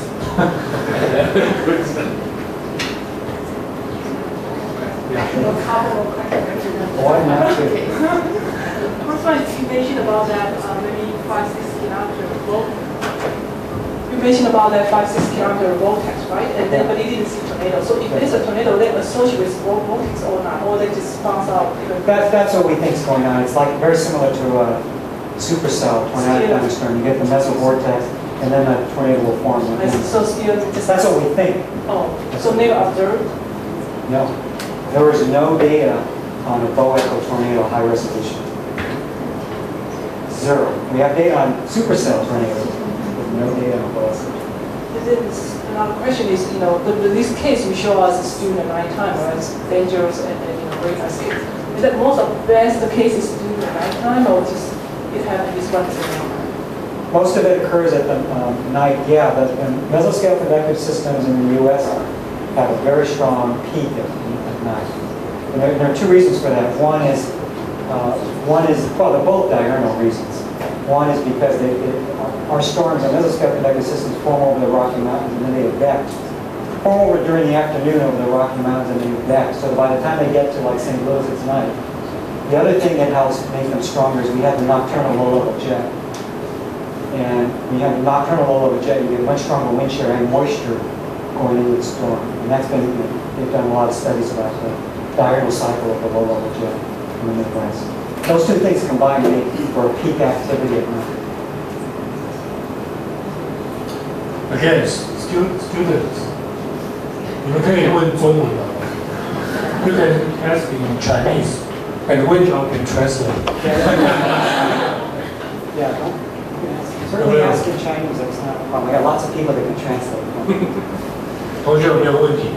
Why not? First one is you mentioned about that maybe 5-6 kilometer voltage. You mentioned about that 5-6 kilometer vortex, right? And then, but you didn't see tornado. So if there's a tornado, they associate with vortex or not, or they just bounce out. That's what we think is going on. It's like very similar to a supercell tornadic thunderstorm. You get the mesovortex, and then a tornado will form. So still, That's what we think. Oh, so never observed? No. There was no data on a bow-echo tornado high resolution. Zero. We have data on supercell tornadoes, but no data on bow-echo. Another question is, in this case, you show us a student at nighttime, right? It's dangerous and very unsafe. Is that most of the best cases student at nighttime, or just it happens once a night? Most of it occurs at the night, yeah. The mesoscale convective systems in the U.S. have a very strong peak at night. And there are two reasons for that. One is, well, they're both diurnal reasons. One is because our storms, our mesoscale convective systems form over the Rocky Mountains and then they evect. Form over during the afternoon over the Rocky Mountains and they evect. So by the time they get to like St. Louis, it's night. The other thing that helps make them stronger is we have the nocturnal low-level jet. And when you have the nocturnal low-level jet, you get much stronger wind shear and moisture going into the storm. And that's been, they've done a lot of studies about the diurnal cycle of the low-level jet in the Midwest. Those two things combined make for a peak activity at night. Again, students, you can问中文的 You can ask in Chinese, and Wenjao can translate. Yeah, certainly ask in Chinese, that's not a problem. We got lots of people that can translate. 同学有没有问题？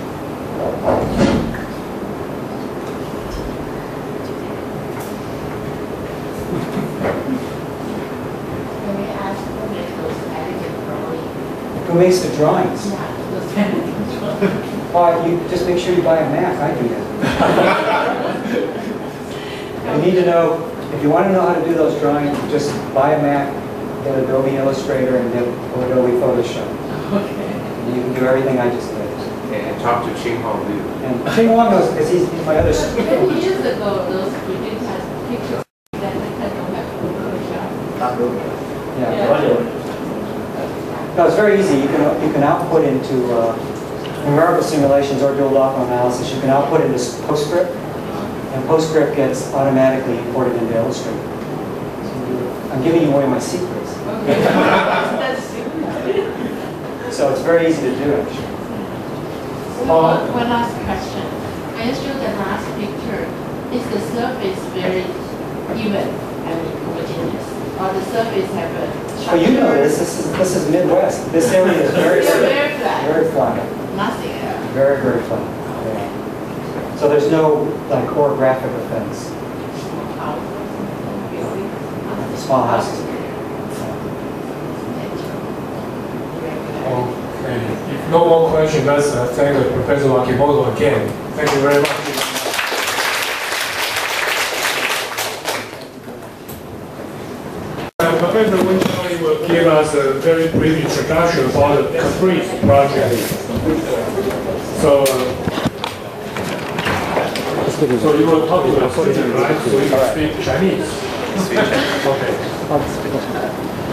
Can we ask who makes those elegant drawings? Who makes the drawings? Yeah, those elegant drawings. Well, you just make sure you buy a map. I do that. You need to know If you want to know how to do those drawings, just buy a Mac, get Adobe Illustrator, and get Adobe Photoshop. Okay. And you can do everything I just did. And talk to Ching Hong Liu. And Ching Wong knows, because he's my other student. 20 years ago, those students had pictures that they don't have Photoshop. Yeah. No, it's very easy. You can output into numerical simulations or dual Doppler analysis. You can output into PostScript, and PostScript gets automatically imported into Illustrator. So I'm giving you away my secrets. Okay. That's So it's very easy to do, actually. One last question. When you show the last picture, is the surface very even and homogeneous? Or the surface have a structure? Well, you know this. This is Midwest. This area is very Very flat. very flat. Nothing else. Very, very flat. Yeah. So there's no like orographic effects. Small houses. Okay. If no more questions, let's thank Professor Wakimoto again. Thank you very much. Professor Winston will give us a very brief introduction about the Caprice project. So you will talk to the student, right? So you can speak Chinese. Okay.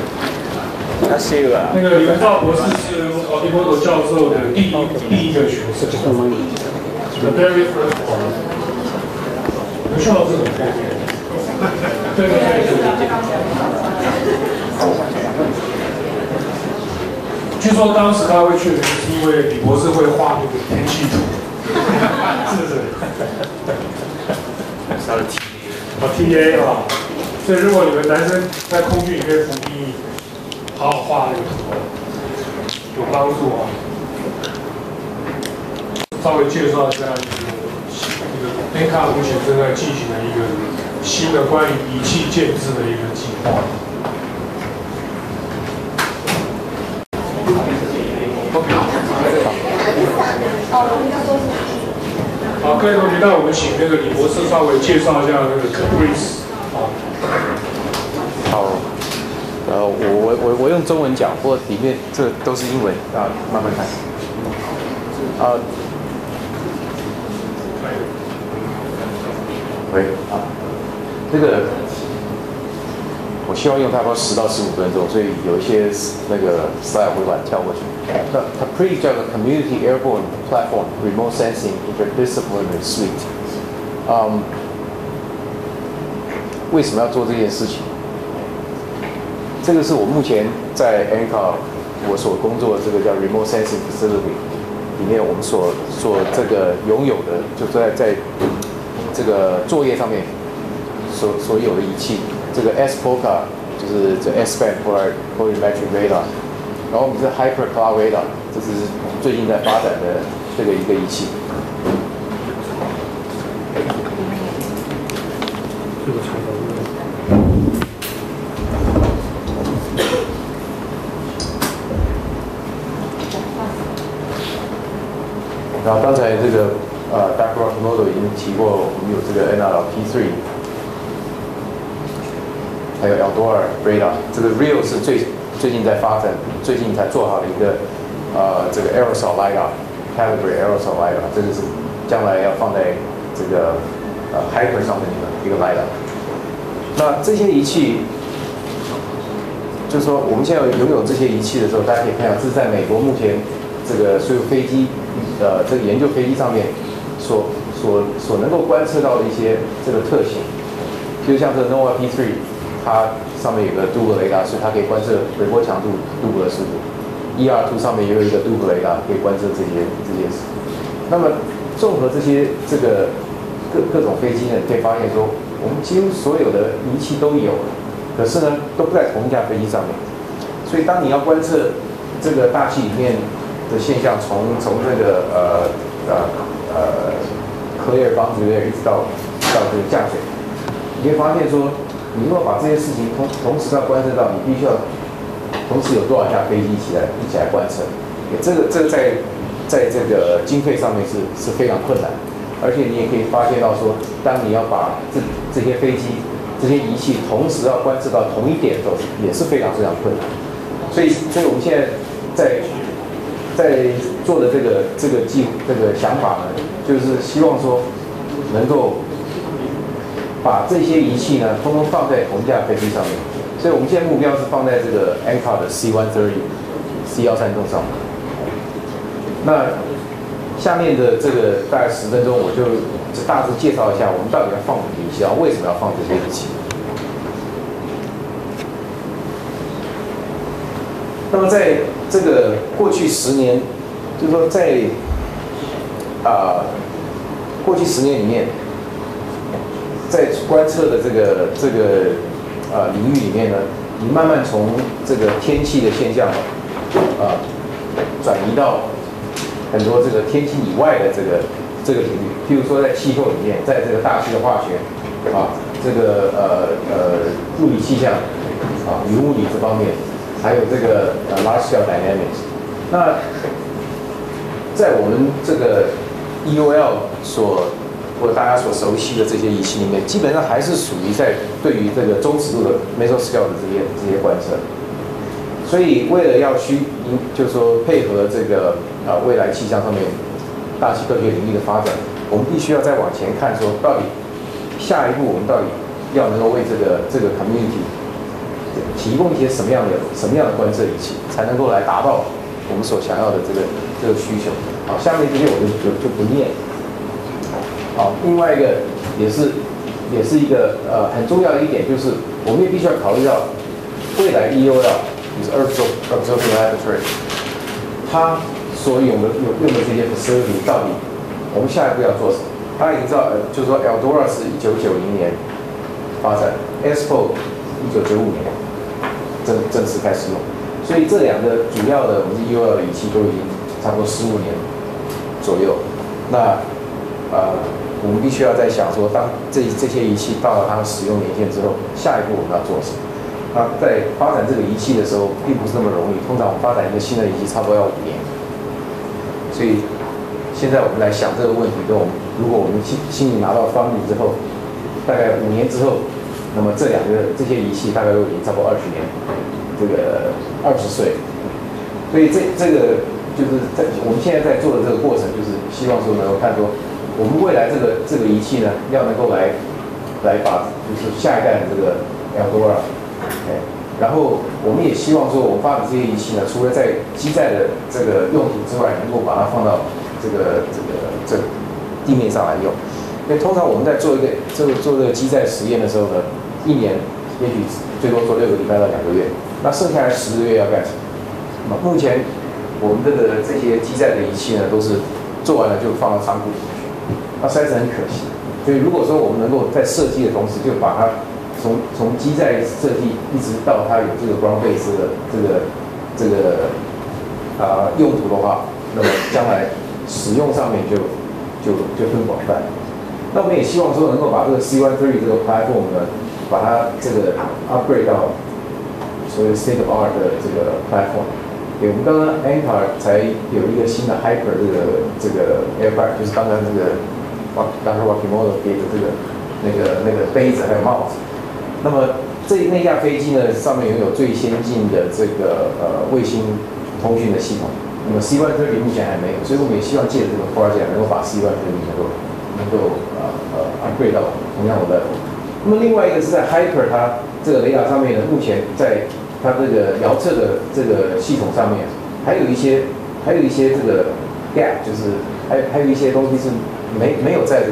那个刘兆博士是Wakimoto 教授的第一个学生 ，the very first one。刘兆博士很可以，对对对。据说当时他会去，是因为李博士会画那个天气图，是不是？ 他的 TA 啊，所以如果你们男生在空军里面服兵役，好好画那个图哦，有帮助啊。稍微介绍一下那个 NCAR 目前正在进行的一个新的关于仪器建制的一个计划。好，各位同学，那我们请那个李博士稍微介绍一下那个 Caprice 啊。 好，我用中文讲，不过里面这都是英文啊，慢慢看。喂，这个我希望用差不多10到15分钟，所以有一些那个 slide 我会把它跳过去。那 Capri 叫做 Community Airborne Platform Remote Sensing Interdisciplinary Suite。为什么要做这件事情？这个是我目前在 NCAR 我所工作的这个叫 Remote Sensing Facility 里面，我们所这个拥有的，就在这个作业上面所有的仪器，这个 S-POCA 就是这 S-band polarimetric radar， 然后我们这 Hyper Cloud radar， 这是最近在发展的这个一个仪器。然后刚才这个Dr. Wakimoto 已经提过，我们有这个 NRL P3， 还有 Eldora radar， 这个 Real 是最近在发展，最近才做好的一个这个 aerosol lidar，calibrate aerosol lidar， 这个是将来要放在这个Hyper 上面的一个 lidar。那这些仪器，就是说我们现在拥有这些仪器的时候，大家可以看到，这是在美国目前这个所有飞机这个研究飞机上面所能够观测到的一些这个特性，就像这 NOAA P3， 它上面有个 Doppler 雷达，所以它可以观测微波强度Doppler的速度。ER2 上面也有一个 Doppler 雷达，可以观测这些事。那么综合这些这个各种飞机呢，你可以发现说，我们几乎所有的仪器都有，可是呢都不在同一架飞机上面。所以当你要观测这个大气里面的现象，从这个clear boundary layer 一直到这个降水，你会发现说，你如果把这些事情同时要观测到，你必须要同时有多少架飞机一起来观测。这个在这个经费上面是非常困难，而且你也可以发现到说，当你要把这些飞机这这些仪器同时要观测到同一点的时候，也是非常非常困难。所以我们现在在做的这个想法呢，就是希望说能够把这些仪器呢，通通放在同一架飞机上面。所以我们现在目标是放在这个 ANCA 的 C130、C130上。那下面的这个大概10分钟，我就大致介绍一下我们到底要放什么仪器，然后为什么要放这些仪器。那么在这个过去10年，就是说在过去10年里面，在观测的这个领域里面呢，你慢慢从这个天气的现象转移到很多这个天气以外的这个领域，譬如说在气候里面，在这个大气的化学这个物理气象云物理这方面，还有这个large scale dynamics。那在我们这个 EOL 或者大家所熟悉的这些仪器里面，基本上还是属于在对于这个中尺度的 mesoscale 的这些观测。所以为了要就是说配合这个未来气象上面大气科学领域的发展，我们必须要再往前看，说到底下一步我们到底要能够为这个 community 提供一些什么样的观测仪器，才能够来达到我们所想要的这个需求。好，下面这些我就不念。好，另外一个也是一个很重要的一点，就是我们也必须要考虑到未来 EOL 就是 Earth Observing Laboratory， 它所用的这些 facility 到底我们下一步要做什么？大家已经知道，就是说 Eldora 是1990年发展 ，ESPO 1995年正式开始用，所以这两个主要的我们的 EOL 仪器都已经差不多15年左右。那我们必须要在想说，当这些仪器到了它的使用年限之后，下一步我们要做什么？那在发展这个仪器的时候，并不是那么容易。通常我们发展一个新的仪器，差不多要5年。所以现在我们来想这个问题，如果我们心里拿到方案之后，大概5年之后，那么这些仪器大概都已经差不多20年，这个20岁。所以这个就是我们现在在做的这个过程，就是希望说能够看说，我们未来这个仪器呢，要能够来把就是下一代的这个 Eldora， 然后我们也希望说，我们发展这些仪器呢，除了在机载的这个用途之外，能够把它放到这个地面上来用。因为通常我们在做这个机载实验的时候呢，1年也许最多做6个礼拜到2个月，那剩下来10个月要干什么？那目前我们这些机载的仪器呢，都是做完了就放到仓库里去，那实在是很可惜。所以如果说我们能够在设计的同时，就把它从机载设计一直到它有这个 ground base 的用途的话，那么将来使用上面就更广泛。那我们也希望说能够把这个 C130 这个 platform 呢，把它这个 upgrade 到所谓 state of art 的这个 platform。对，我们刚刚 ANCA 才有一个新的 Hyper 这个 aircraft， 就是刚刚Wakimoto 给的那个杯子还有帽子。那么那架飞机呢，上面拥有最先进的这个卫星通讯的系统。那么 C130 目前还没有，所以我们也希望借着这个 project 能够把 C130 能够upgrade 到同样的 level。那么另外一个是在 Hyper 它这个雷达上面呢，目前在它这个遥测的这个系统上面，还有一些这个 gap， 就是还有一些东西是没有在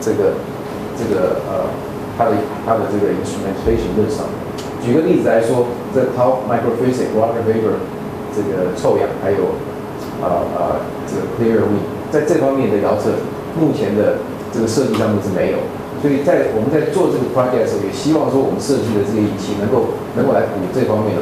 它的这个 instrumentation list 上。举个例子来说，这 top microphysics water vapor 这个臭氧，还有这个 clear wind， 在这方面的遥测，目前的这个设计上面是没有。所以我们在做这个 project 的时候，也希望说我们设计的这些仪器能够来补这方面的。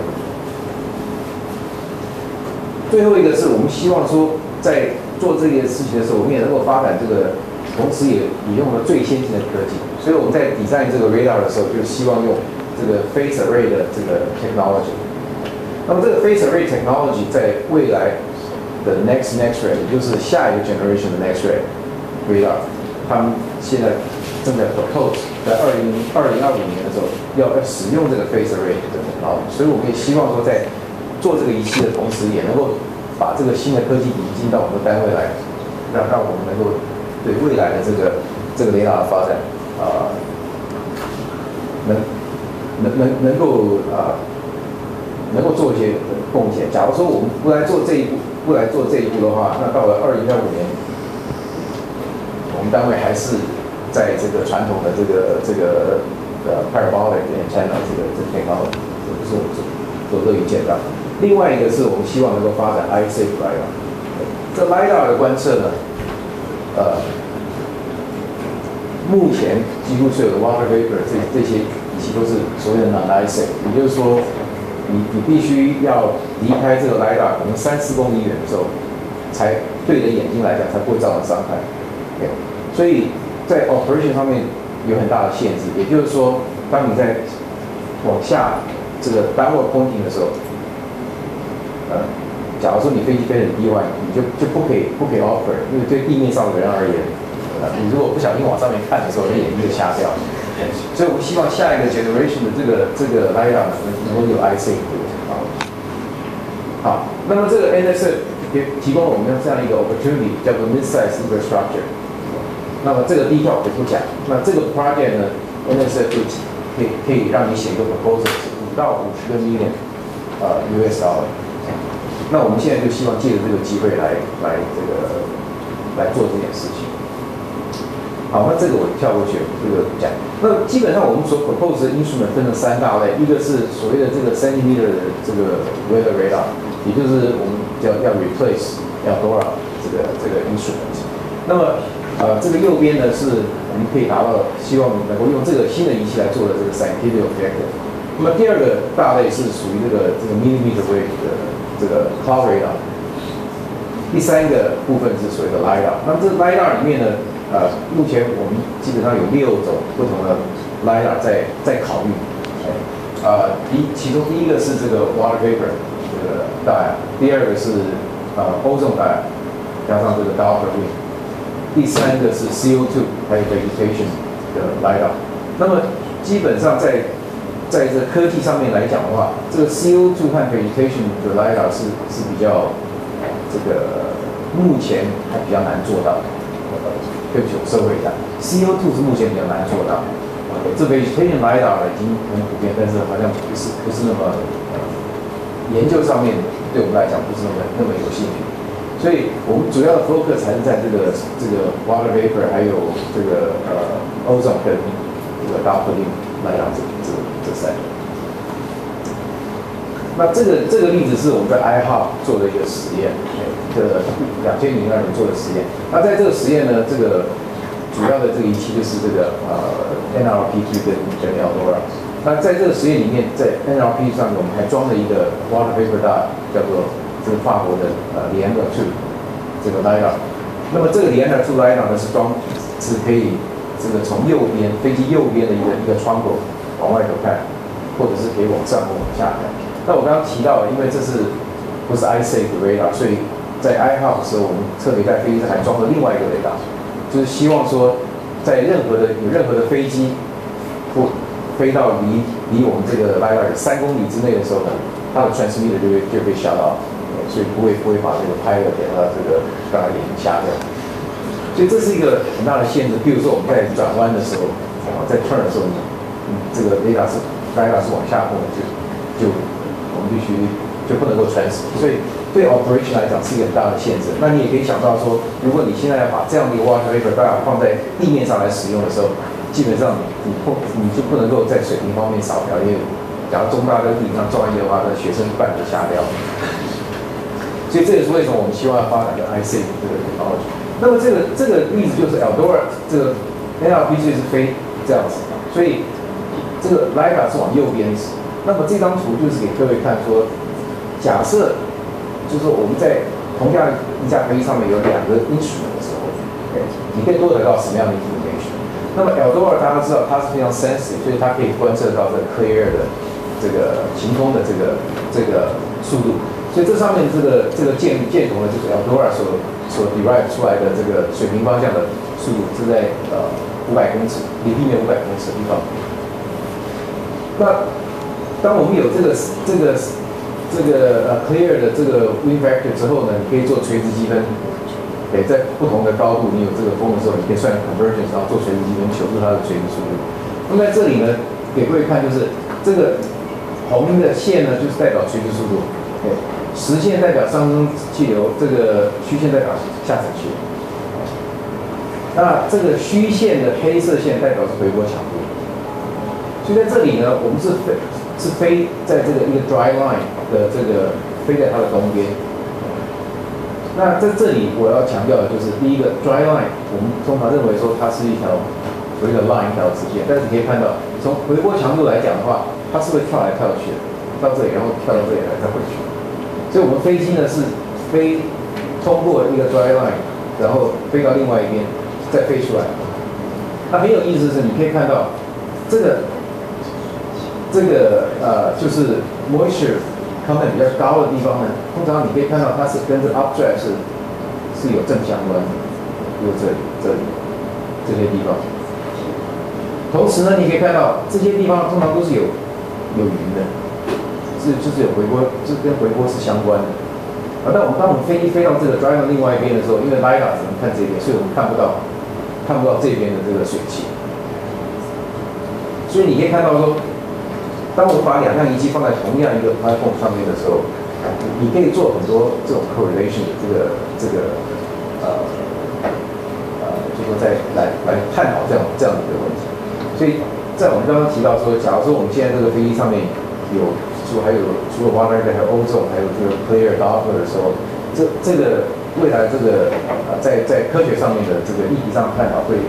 最后一个是我们希望说，在做这件事情的时候，我们也能够发展这个，同时也用了最先进的科技。所以我们在 design 这个 radar 的时候，就希望用这个 phase array 的这个 technology。那么这个 phase array technology 在未来的 next ray， 也就是下一个 generation 的 next ray radar， 他们现在正在 propose 在2025年的时候要使用这个 phase array 的 technology， 所以我们也希望说在做这个仪器的同时，也能够把这个新的科技引进到我们的单位来，让我们能够对未来的这个雷达的发展能够做一些贡献。假如说我们不来做这一步的话，那到了2025年，我们单位还是在这个传统的这个parabolic antenna 这个 technology， 这不是我们所乐于见到。另外一个是我们希望能够发展 eye-safe lidar。这 lidar 的观测呢，目前几乎所有的 water vapor 这些仪器都是所谓的 non-eye-safe， 也就是说，你必须要离开这个 lidar 可能3-4公里远的时候，才对着眼睛来讲才不会造成伤害。Okay， 所以在 operation 上面有很大的限制，也就是说，当你在往下这个 downward pointing 的时候，假如说你飞机飞得很低的话，你就不可以 operate， 因为对地面上的人而言，你如果不小心往上面看的时候，你眼睛就瞎掉。所以我们希望下一个 generation 的这个 lidar 能够有 eye-safe 这个好，那么这个 NSF 提供了我们这样一个 opportunity， 叫做 mid-size infrastructure。那么这个第一条我就不讲。那这个 project 呢 ，NSF 可以让你写一个 proposal， 5到50个 million US dollar。那我们现在就希望借着这个机会来做这件事情。好，那这个我跳过去，这个讲。那基本上我们所 propose 的 instrument 分成3大类，一个是所谓的这个 centimeter 的这个 weather radar， 也就是我们要 replace Eldora 这个 instrument。那么这个右边呢是我们可以达到，希望能够用这个新的仪器来做的这个 scientific objective。那么第二个大类是属于这个 millimeter wave 的这个 cloud radar。第3个部分是所谓的 lidar。那么这个 lidar 里面呢，目前我们基本上有6种不同的 lidar 在考虑。其中第一个是这个 water vapor 这个 diode， 第二个是ozone diode， 加上这个 Doppler wave， 第3个是 CO2 还有 vegetation 的 lidar。那么基本上在这个科技上面来讲的话，这个 CO2 和 vegetation 的 lidar 是比较这个目前还比较难做到。对不起，我收回一下 ，CO2 是目前比较难做到。这 vegetation lidar 已经很普遍，但是好像不是那么研究上面对我们来讲不是那么有兴趣。所以我们主要的 focus 还是在这个 water vapor 还有这个ozone 跟这个 Doppler lidar 这3个。那这个例子是我们在 iHub 做的一个实验，2002年做的实验。那在这个实验呢，这个主要的这个仪器就是这个NRP3 跟 Eldora。那在这个实验里面，在 NRP 上面我们还装了一个 water vapor diode， 叫做这个法国的Liander 2这个 lidar。那么这个Liander 2 lidar 呢是可以这个从飞机右边的一个窗口往外头看，或者是可以往上或往下看。那我刚刚提到了，因为这不是 eye-safe 的 radar， 所以在 iHub 的时候，我们特别在飞机上还装了另外一个 radar， 就是希望说，在有任何的飞机或飞到离我们这个 lidar 3公里之内的时候呢，它的 transmitter 就被shut off， 所以不会把这个 pilot 给它这个让它眼睛瞎掉。所以这是一个很大的限制。比如说我们在转弯的时候，在 turn 的时候，这个 lidar 是往下碰的，就我们必须就不能够传输，所以对 operation 来讲是一个很大的限制。那你也可以想到说，如果你现在要把这样的一个 water vapor diode 放在地面上来使用的时候，基本上你就不能够在水平方面扫描，因为假如重大在地上撞一的话，那学生一半就瞎掉。所以这也是为什么我们希望要发展的 eye-safe 这个 technology。那么这个例子就是 Eldora 这个 NRP 是飞这样子，所以这个 lidar 是往右边指。那么这张图就是给各位看说，假设就是说我们在同样一架飞机上面有2个 instrument 的时候，你可以多得到什么样的 information？ 那么 Eldora 大家知道它是非常 sensitive， 所以它可以观测到这个 clear 的这个晴空的这个速度，所以这上面这个箭头呢，就是 Eldora 所 derive 出来的这个水平方向的速度是在 500公尺，离地面500公尺的地方。那当我们有这个clear 的这个 wind factor 之后呢，你可以做垂直积分。在不同的高度，你有这个风的时候，你可以算 convergence， 然后做垂直积分，求出它的垂直速度。那么在这里呢，给各位看就是这个红的线呢，就是代表垂直速度，对，实线代表上升气流，这个虚线代表下沉气流。那这个虚线的黑色线代表是回波强度。所以在这里呢，我们是飞在这个一个 dry line 的这个飞在它的东边。那在这里我要强调的就是，第一个 dry line， 我们通常认为说它是一条所谓的 line 一条直线，但是你可以看到，从回波强度来讲的话，它是会跳来跳去的，到这里然后跳到这里来再回去。所以我们飞机呢是飞通过一个 dry line， 然后飞到另外一边，再飞出来。那很有意思的是，你可以看到这个就是 moisture content 比较高的地方呢，通常你可以看到它是跟着 updraft 是有正相关的，就这里这些地方。同时呢，你可以看到这些地方通常都是有云的，就是有回波，这跟回波是相关的。当我们飞机飞到这个 dry line 另外一边的时候，因为 lidar 只能看这边，所以我们看不到这边的这个水汽。所以你可以看到说，当我们把两项仪器放在同样一个 platform 上面的时候，你可以做很多这种 correlation 的就是说来探讨这样的一个问题。所以在我们刚刚提到说，假如说我们现在这个飞机上面除了 water 还有 ozone 还有这个 clear Doppler 的时候，这个未来这个在科学上面的这个议题上探讨会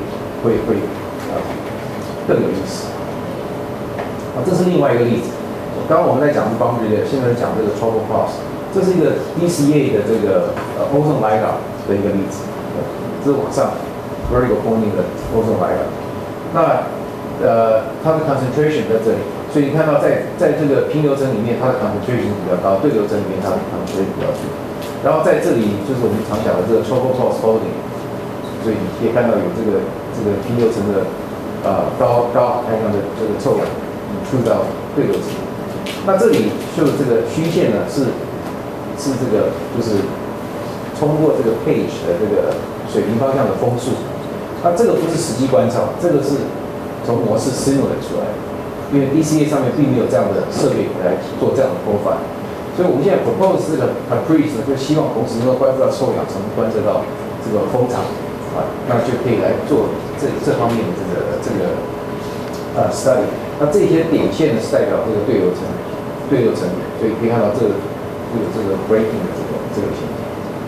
更有意思。这是另外一个例子。刚刚我们在讲是 boundary layer， 现在讲这个 trouble cross， 这是一个 DCA 的这个ozone lidar 的一个例子。这是往上 vertical pointing 的 ozone lidar。那它的 concentration 在这里，所以你看到在这个平流层里面，它的 concentration 比较高；对流层里面，它的 concentration 比较低。然后在这里就是我们常讲的这个 trouble cross folding， 所以你可以看到有这个平流层的高含量的这个臭氧出到对流层。那这里就这个虚线呢是这个就是通过这个 page 的这个水平方向的风速。那这个不是实际观察，这个是从模式 simulate 出来的，因为 DCA 上面并没有这样的设备来做这样的 profile， 所以我们现在 propose 这个 caprice 呢，就希望同时能够观测到臭氧层，观测到这个风场，那就可以来做这方面的这个study。那这些点线呢是代表这个对流层，所以可以看到这个 breaking 的这个情况。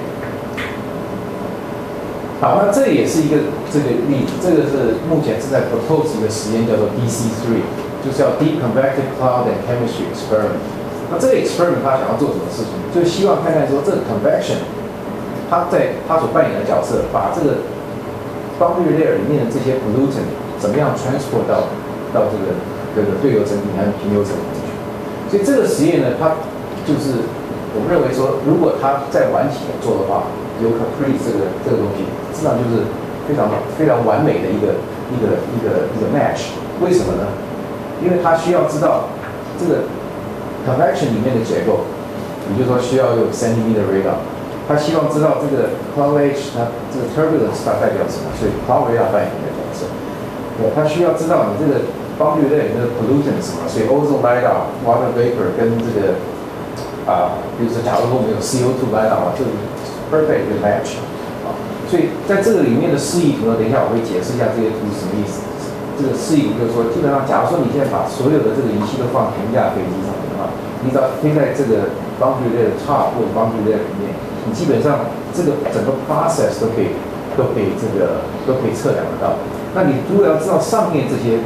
好，那这也是一个这个例子，这个是目前是在 propose 一个实验，叫做 DC3， 就是要 Deep Convective Cloud and Chemistry Experiment。那这个 experiment 它想要做什么事情？就是希望看看说这个 convection， 它所扮演的角色，把这个 boundary layer 里面的这些 pollutant 怎么样 transport 到这个对流层底和平流层里面去。所以这个实验呢，它就是我们认为说，如果它在晚期做的话，有 caprice 这个东西，实际上就是非常完美的一个 match。为什么呢？因为它需要知道这个 convection 里面的结构，也就是说需要有 centimeter radar。他希望知道这个 cloud edge 它这个 turbulence 它代表什么，所以 cloud radar 扮演的角色。他需要知道你这个 boundary layer 的 pollutant 什么，所以 ozone lidar、water vapor 跟这个比如说假如说我们有 CO2 lidar 这个 perfect 的 match。所以在这个里面的示意图呢，等一下我会解释一下这些图是什么意思。这个示意图就是说，基本上假如说你现在把所有的这个仪器都放同一架飞机上面的话，你只要飞在这个 boundary layer 的 top 或者 boundary layer 里面，你基本上这个整个 process 都可以测量得到。那你如果要知道上面这些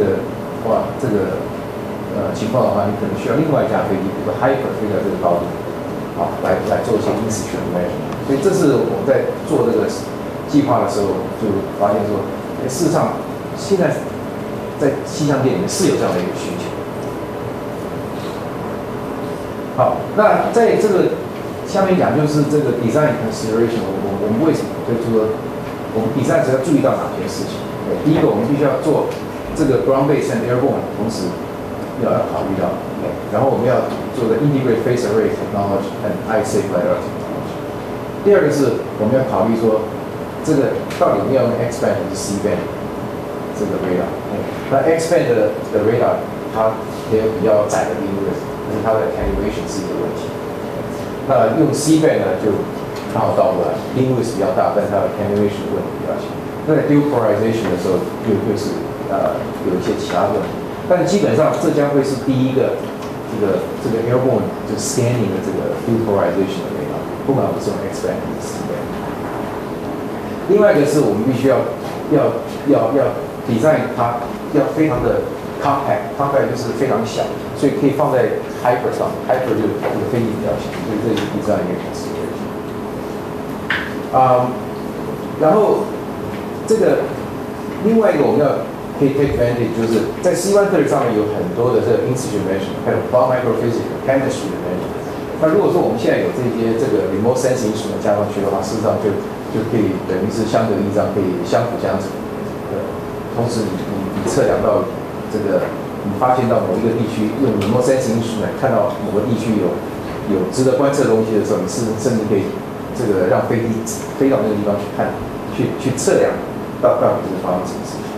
情况的话，你可能需要另外一架飞机，比如说 hyper 飞在这个高度，来做一些因此权的 measurement。所以这是我们在做这个计划的时候就发现说，事实上现在在气象界里面是有这样的一个需求。好，那在这个下面讲就是这个 design consideration， 我们为什么就是说我们 design 时要注意到哪些事情？ 第一个我们必须要做这个 ground base and airborne， 同时要考虑到，然后我们要做的 integrate phase array technology and eye-safe LiDAR technology。第二个是我们要考虑说，这个到底我们要用 X band 还是 C band 这个 radar？那 X band 的 radar 它也有比较窄的 beam width， 但是它的 attenuation 是一个问题。那用 C band 呢就刚好倒过来 ，beam width 比较大，但是它的 attenuation 问题比较小。那在 dual polarization 的时候，就是有一些其他问题。但基本上这将会是第一个这个 airborne 就 scanning 的这个 dual polarization 的 radar， 不管我是用 X band 还是 C band。另外一个是我们必须要 design 它要非常的 compact 就是非常小，所以可以放在 hyper 上 ，hyper 就是这个飞机比较小，所以这是 design 一个 consideration。然后这个另外一个我们要可以 take advantage， 就是在 C130 上面有很多的这个 instrument measurement， 还有 biomicrophysics、chemistry 的 measurement。那如果说我们现在有这些这个 remote sensing instrument 加上去的话，事实上就可以等于是相得益彰，可以相辅相成。同时你测量到这个，你发现到某一个地区用 remote sensing instrument 看到某个地区有值得观测的东西的时候，你甚至可以这个让飞机飞到那个地方去看，去测量到底是发生什么事情。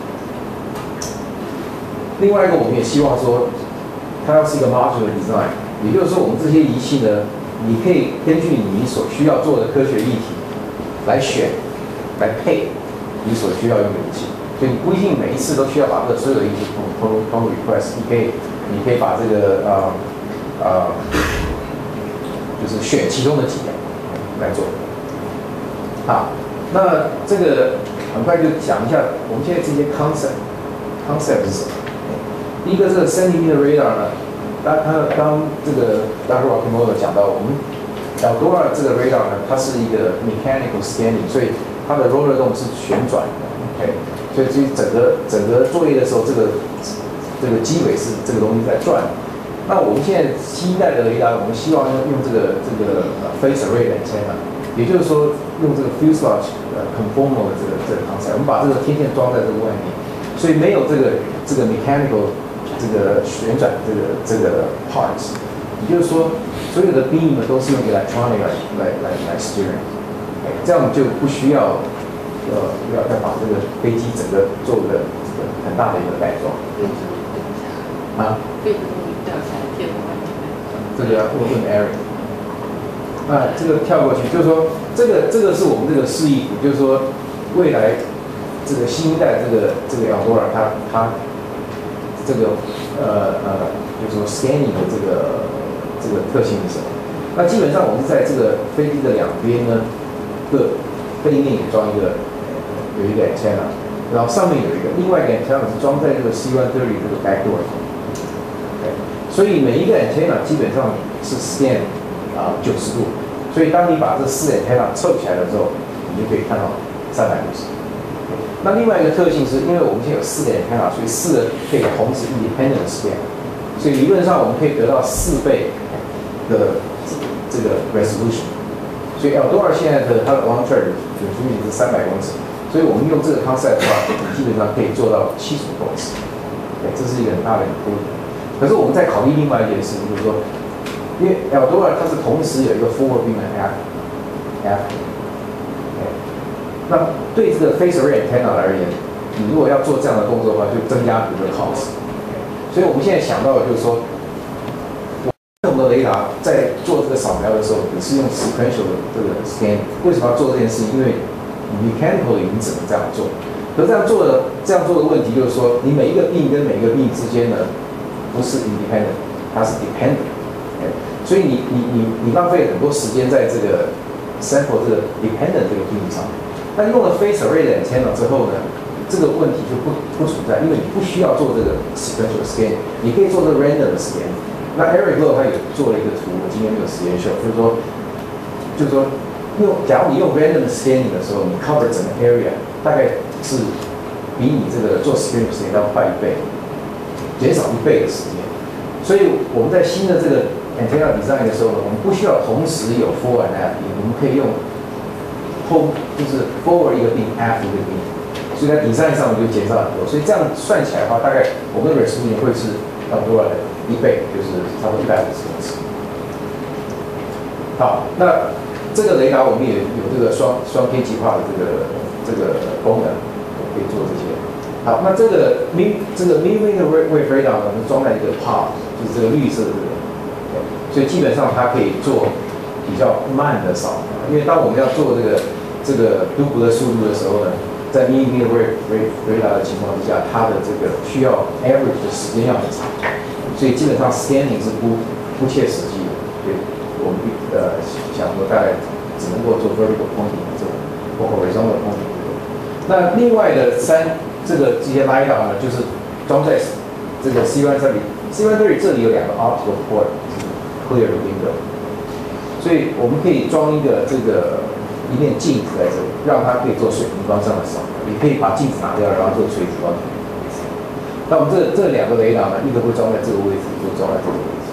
另外一个，我们也希望说，它要是一个 modular design， 也就是说，我们这些仪器呢，你可以根据你所需要做的科学议题来选、来配你所需要用的仪器。所以你不一定每一次都需要把这个所有的仪器通 request， 你可以把这个就是选其中的几个来做。好，那这个很快就讲一下我们现在这些 concept 是什么。第一个这个 centimeter radar 呢，当这个 Dr. Wakimoto 讲到，我们 Eldora 这个 radar 呢，它是一个 mechanical scanning， 所以它的 roller dome 是旋转的 ，OK， 所以整个作业的时候，这个机尾是这个东西在转。那我们现在新一代的雷达，我们希望用这个phase array antenna， 也就是说用这个 fuselage conformal 的这个 concept， 我们把这个天线装在这个外面，所以没有这个 mechanical 这个旋转这个 parts， 也就是说所有的 beam 都是用 electronic 来 steering， 这样就不需要要把这个飞机整个做一个很大的一个改装。啊？这个要问 Eric。那这个跳过去，就是说这个是我们这个示意图，就是说未来这个新一代这个 Eldora 它这个就是说 scanning 的这个特性是什么？那基本上我们在这个飞机的两边呢，各背面也装有一个 antenna， 然后上面有一个另外一个 antenna 是装在这个 C130 这个 backdoor。所以每一个 antenna 基本上是 scan 90度，所以当你把这4 antenna 凑起来的时候，你就可以看到360。那另外一个特性是，因为我们现在有4个 antenna， 所以4个可以同时 independent scan， 所以理论上我们可以得到4倍的这个 resolution。所以 Eldora 现在的它的 long range 准距离是300公尺，所以我们用这个 concept 的话，基本上可以做到70公尺。这是一个很大的 improvement。可是我们在考虑另外一件事，就是说，因为 Eldora 它是同时有一个 forward beam 和 after。那对这个 phase array antenna 而言，你如果要做这样的动作的话，就增加你的 cost。所以我们现在想到的就是说，我们的雷达在做这个扫描的时候，也是用 sequential 的这个 scan。为什么要做这件事情？因为 mechanical 你只能这样做。可是这样做的问题就是说，你每一个 beam 跟每一个 beam 之间呢，不是 independent， 它是 dependent。所以你浪费很多时间在这个 sample 这个 dependent 这个 beam 上。那用了 phase array 的 antenna 之后呢，这个问题就不存在，因为你不需要做这个 sequential scan， 你可以做这个 random scan。那 Eric Low 他也做了一个图，我今天没有时间秀，就是说假如你用 random scanning 的时候，你 cover 整个 area 大概是比你这个做 sequential scan 要快1倍，减少1倍的时间。所以我们在新的这个 antenna design 的时候呢，我们不需要同时有 forward and after， 我们可以用就是 forward 一个 beam， after 一个 beam， 所以在design上我就减少很多，所以这样算起来的话，大概我们的 resolution 会是差不多的1倍，就是差不多150公尺。好，那这个雷达我们也有这个双偏极化的这个功能，可以做这些。好，那这个 millimeter wave radar 呢，装在一个 pod， 就是这个绿色的这个，所以基本上它可以做比较慢的扫描，因为当我们要做这个读谱的速度的时候呢，在 millimeter wave radar 的情况之下，它的这个需要 average 的时间要很长，所以基本上 scanning 是不切实际的，所以我们想说大概只能够做 vertical pointing 这种或 horizontal pointing。那另外的这些 LiDAR 呢，就是装在这个 C130 这里有2个 optical port， 就是 clear 的 window， 所以我们可以装一面镜子在这里，让它可以做水平方向的扫描，也可以把镜子拿掉，然后做垂直方向。那我们这2个雷达呢，一个会装在这个位置，一个装在这个位置。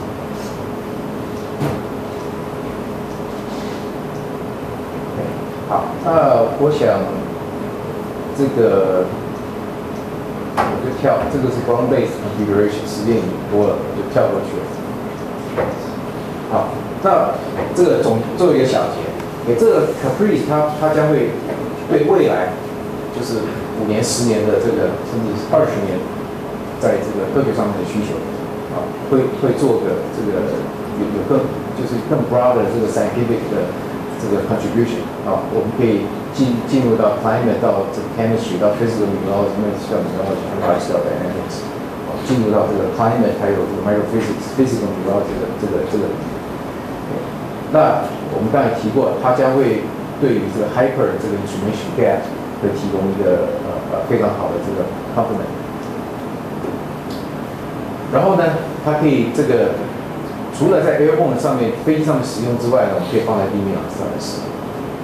好，那我想这个。我就跳，这个是 ground-based configuration， 时间已经多了，我就跳过去了。好，那这个做一个小结，给这个 Caprice 它将会对未来就是5年、10年的这个，甚至是20年，在这个科学上面的需求，啊，会做个这个有更 broad 的这个 scientific 的这个 contribution 啊，我们可以进入到 climate， 到这个 chemistry， 到 physical meteorology， lifestyle dynamics， 进入到这个 climate， 还有这个 microphysics、physical meteorology 的这个。那我们刚才提过，它将会对于这个 hyper 这个 information gap 会提供一个非常好的这个 complement。然后呢，它可以这个除了在 airborne 上面、飞机上面使用之外呢，我们可以放在地面上面使用。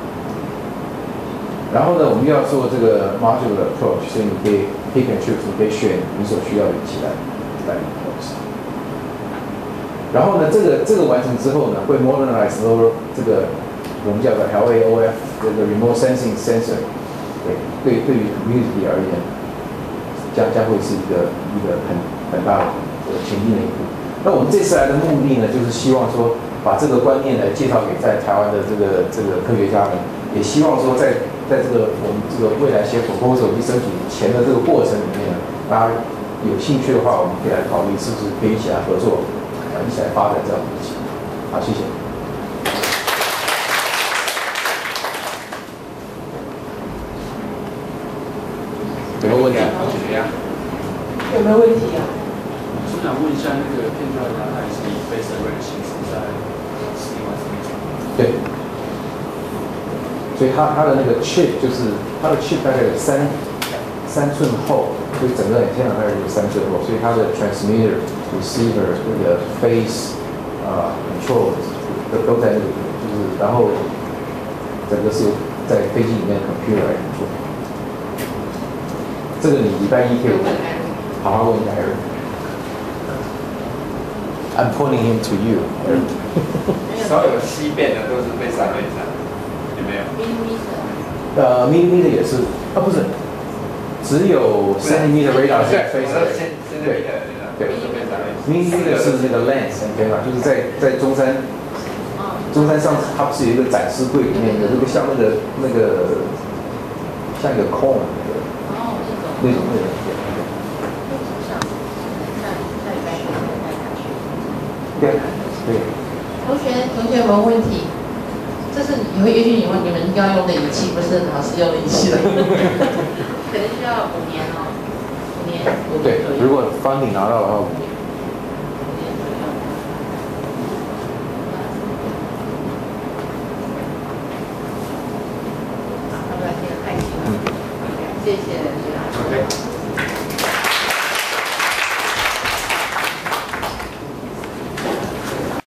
然后呢，我们要做这个 modular approach， 所以你可以 pick and choose， 你可以选你所需要的仪器来 approach。然后呢，这个完成之后呢，会 modernize 这个我们叫做 LAOF 这个 remote sensing sensor， 对于 community 而言，将会是一个很大的前进的一步。那我们这次来的目的呢，就是希望说把这个观念呢介绍给在台湾的这个科学家们，也希望说在这个我们这个未来写 proposal 去申请前的这个过程里面呢，大家有兴趣的话，我们可以来考虑是不是可以一起来合作，一起来发展这样的事情。好，谢谢。有没有问题？ 有没有问题啊？ 我想问一下，那个片段它还是以 phased array 的形式在使用上面？ 对。所以它的那个 chip 就是它的 chip 大概有3寸厚，所以整个天大概有3寸厚，所以它的 transmitter、receiver 那个 phase control 都在那个里面，就是然后整个是在飞机里面的 computer 来做。这个你礼拜1可以好好问一下 Eric。I'm pointing him to you. 所有西边的都是被3倍上，有没有 ？millimeter 也是不是，只有 centimeter radar 是 phased array。对 millimeter 是那个 lens antenna， 就是在中山上，它不是有一个展示柜里面有那个像那个像一个 cone 那种。对。 同学有没有问题？这是也许你们要用的仪器，不是老师用的仪器了。可能需要5年哦，5年。 对，如果 funding 拿到的话，5年。 好，要不要先开始？谢谢。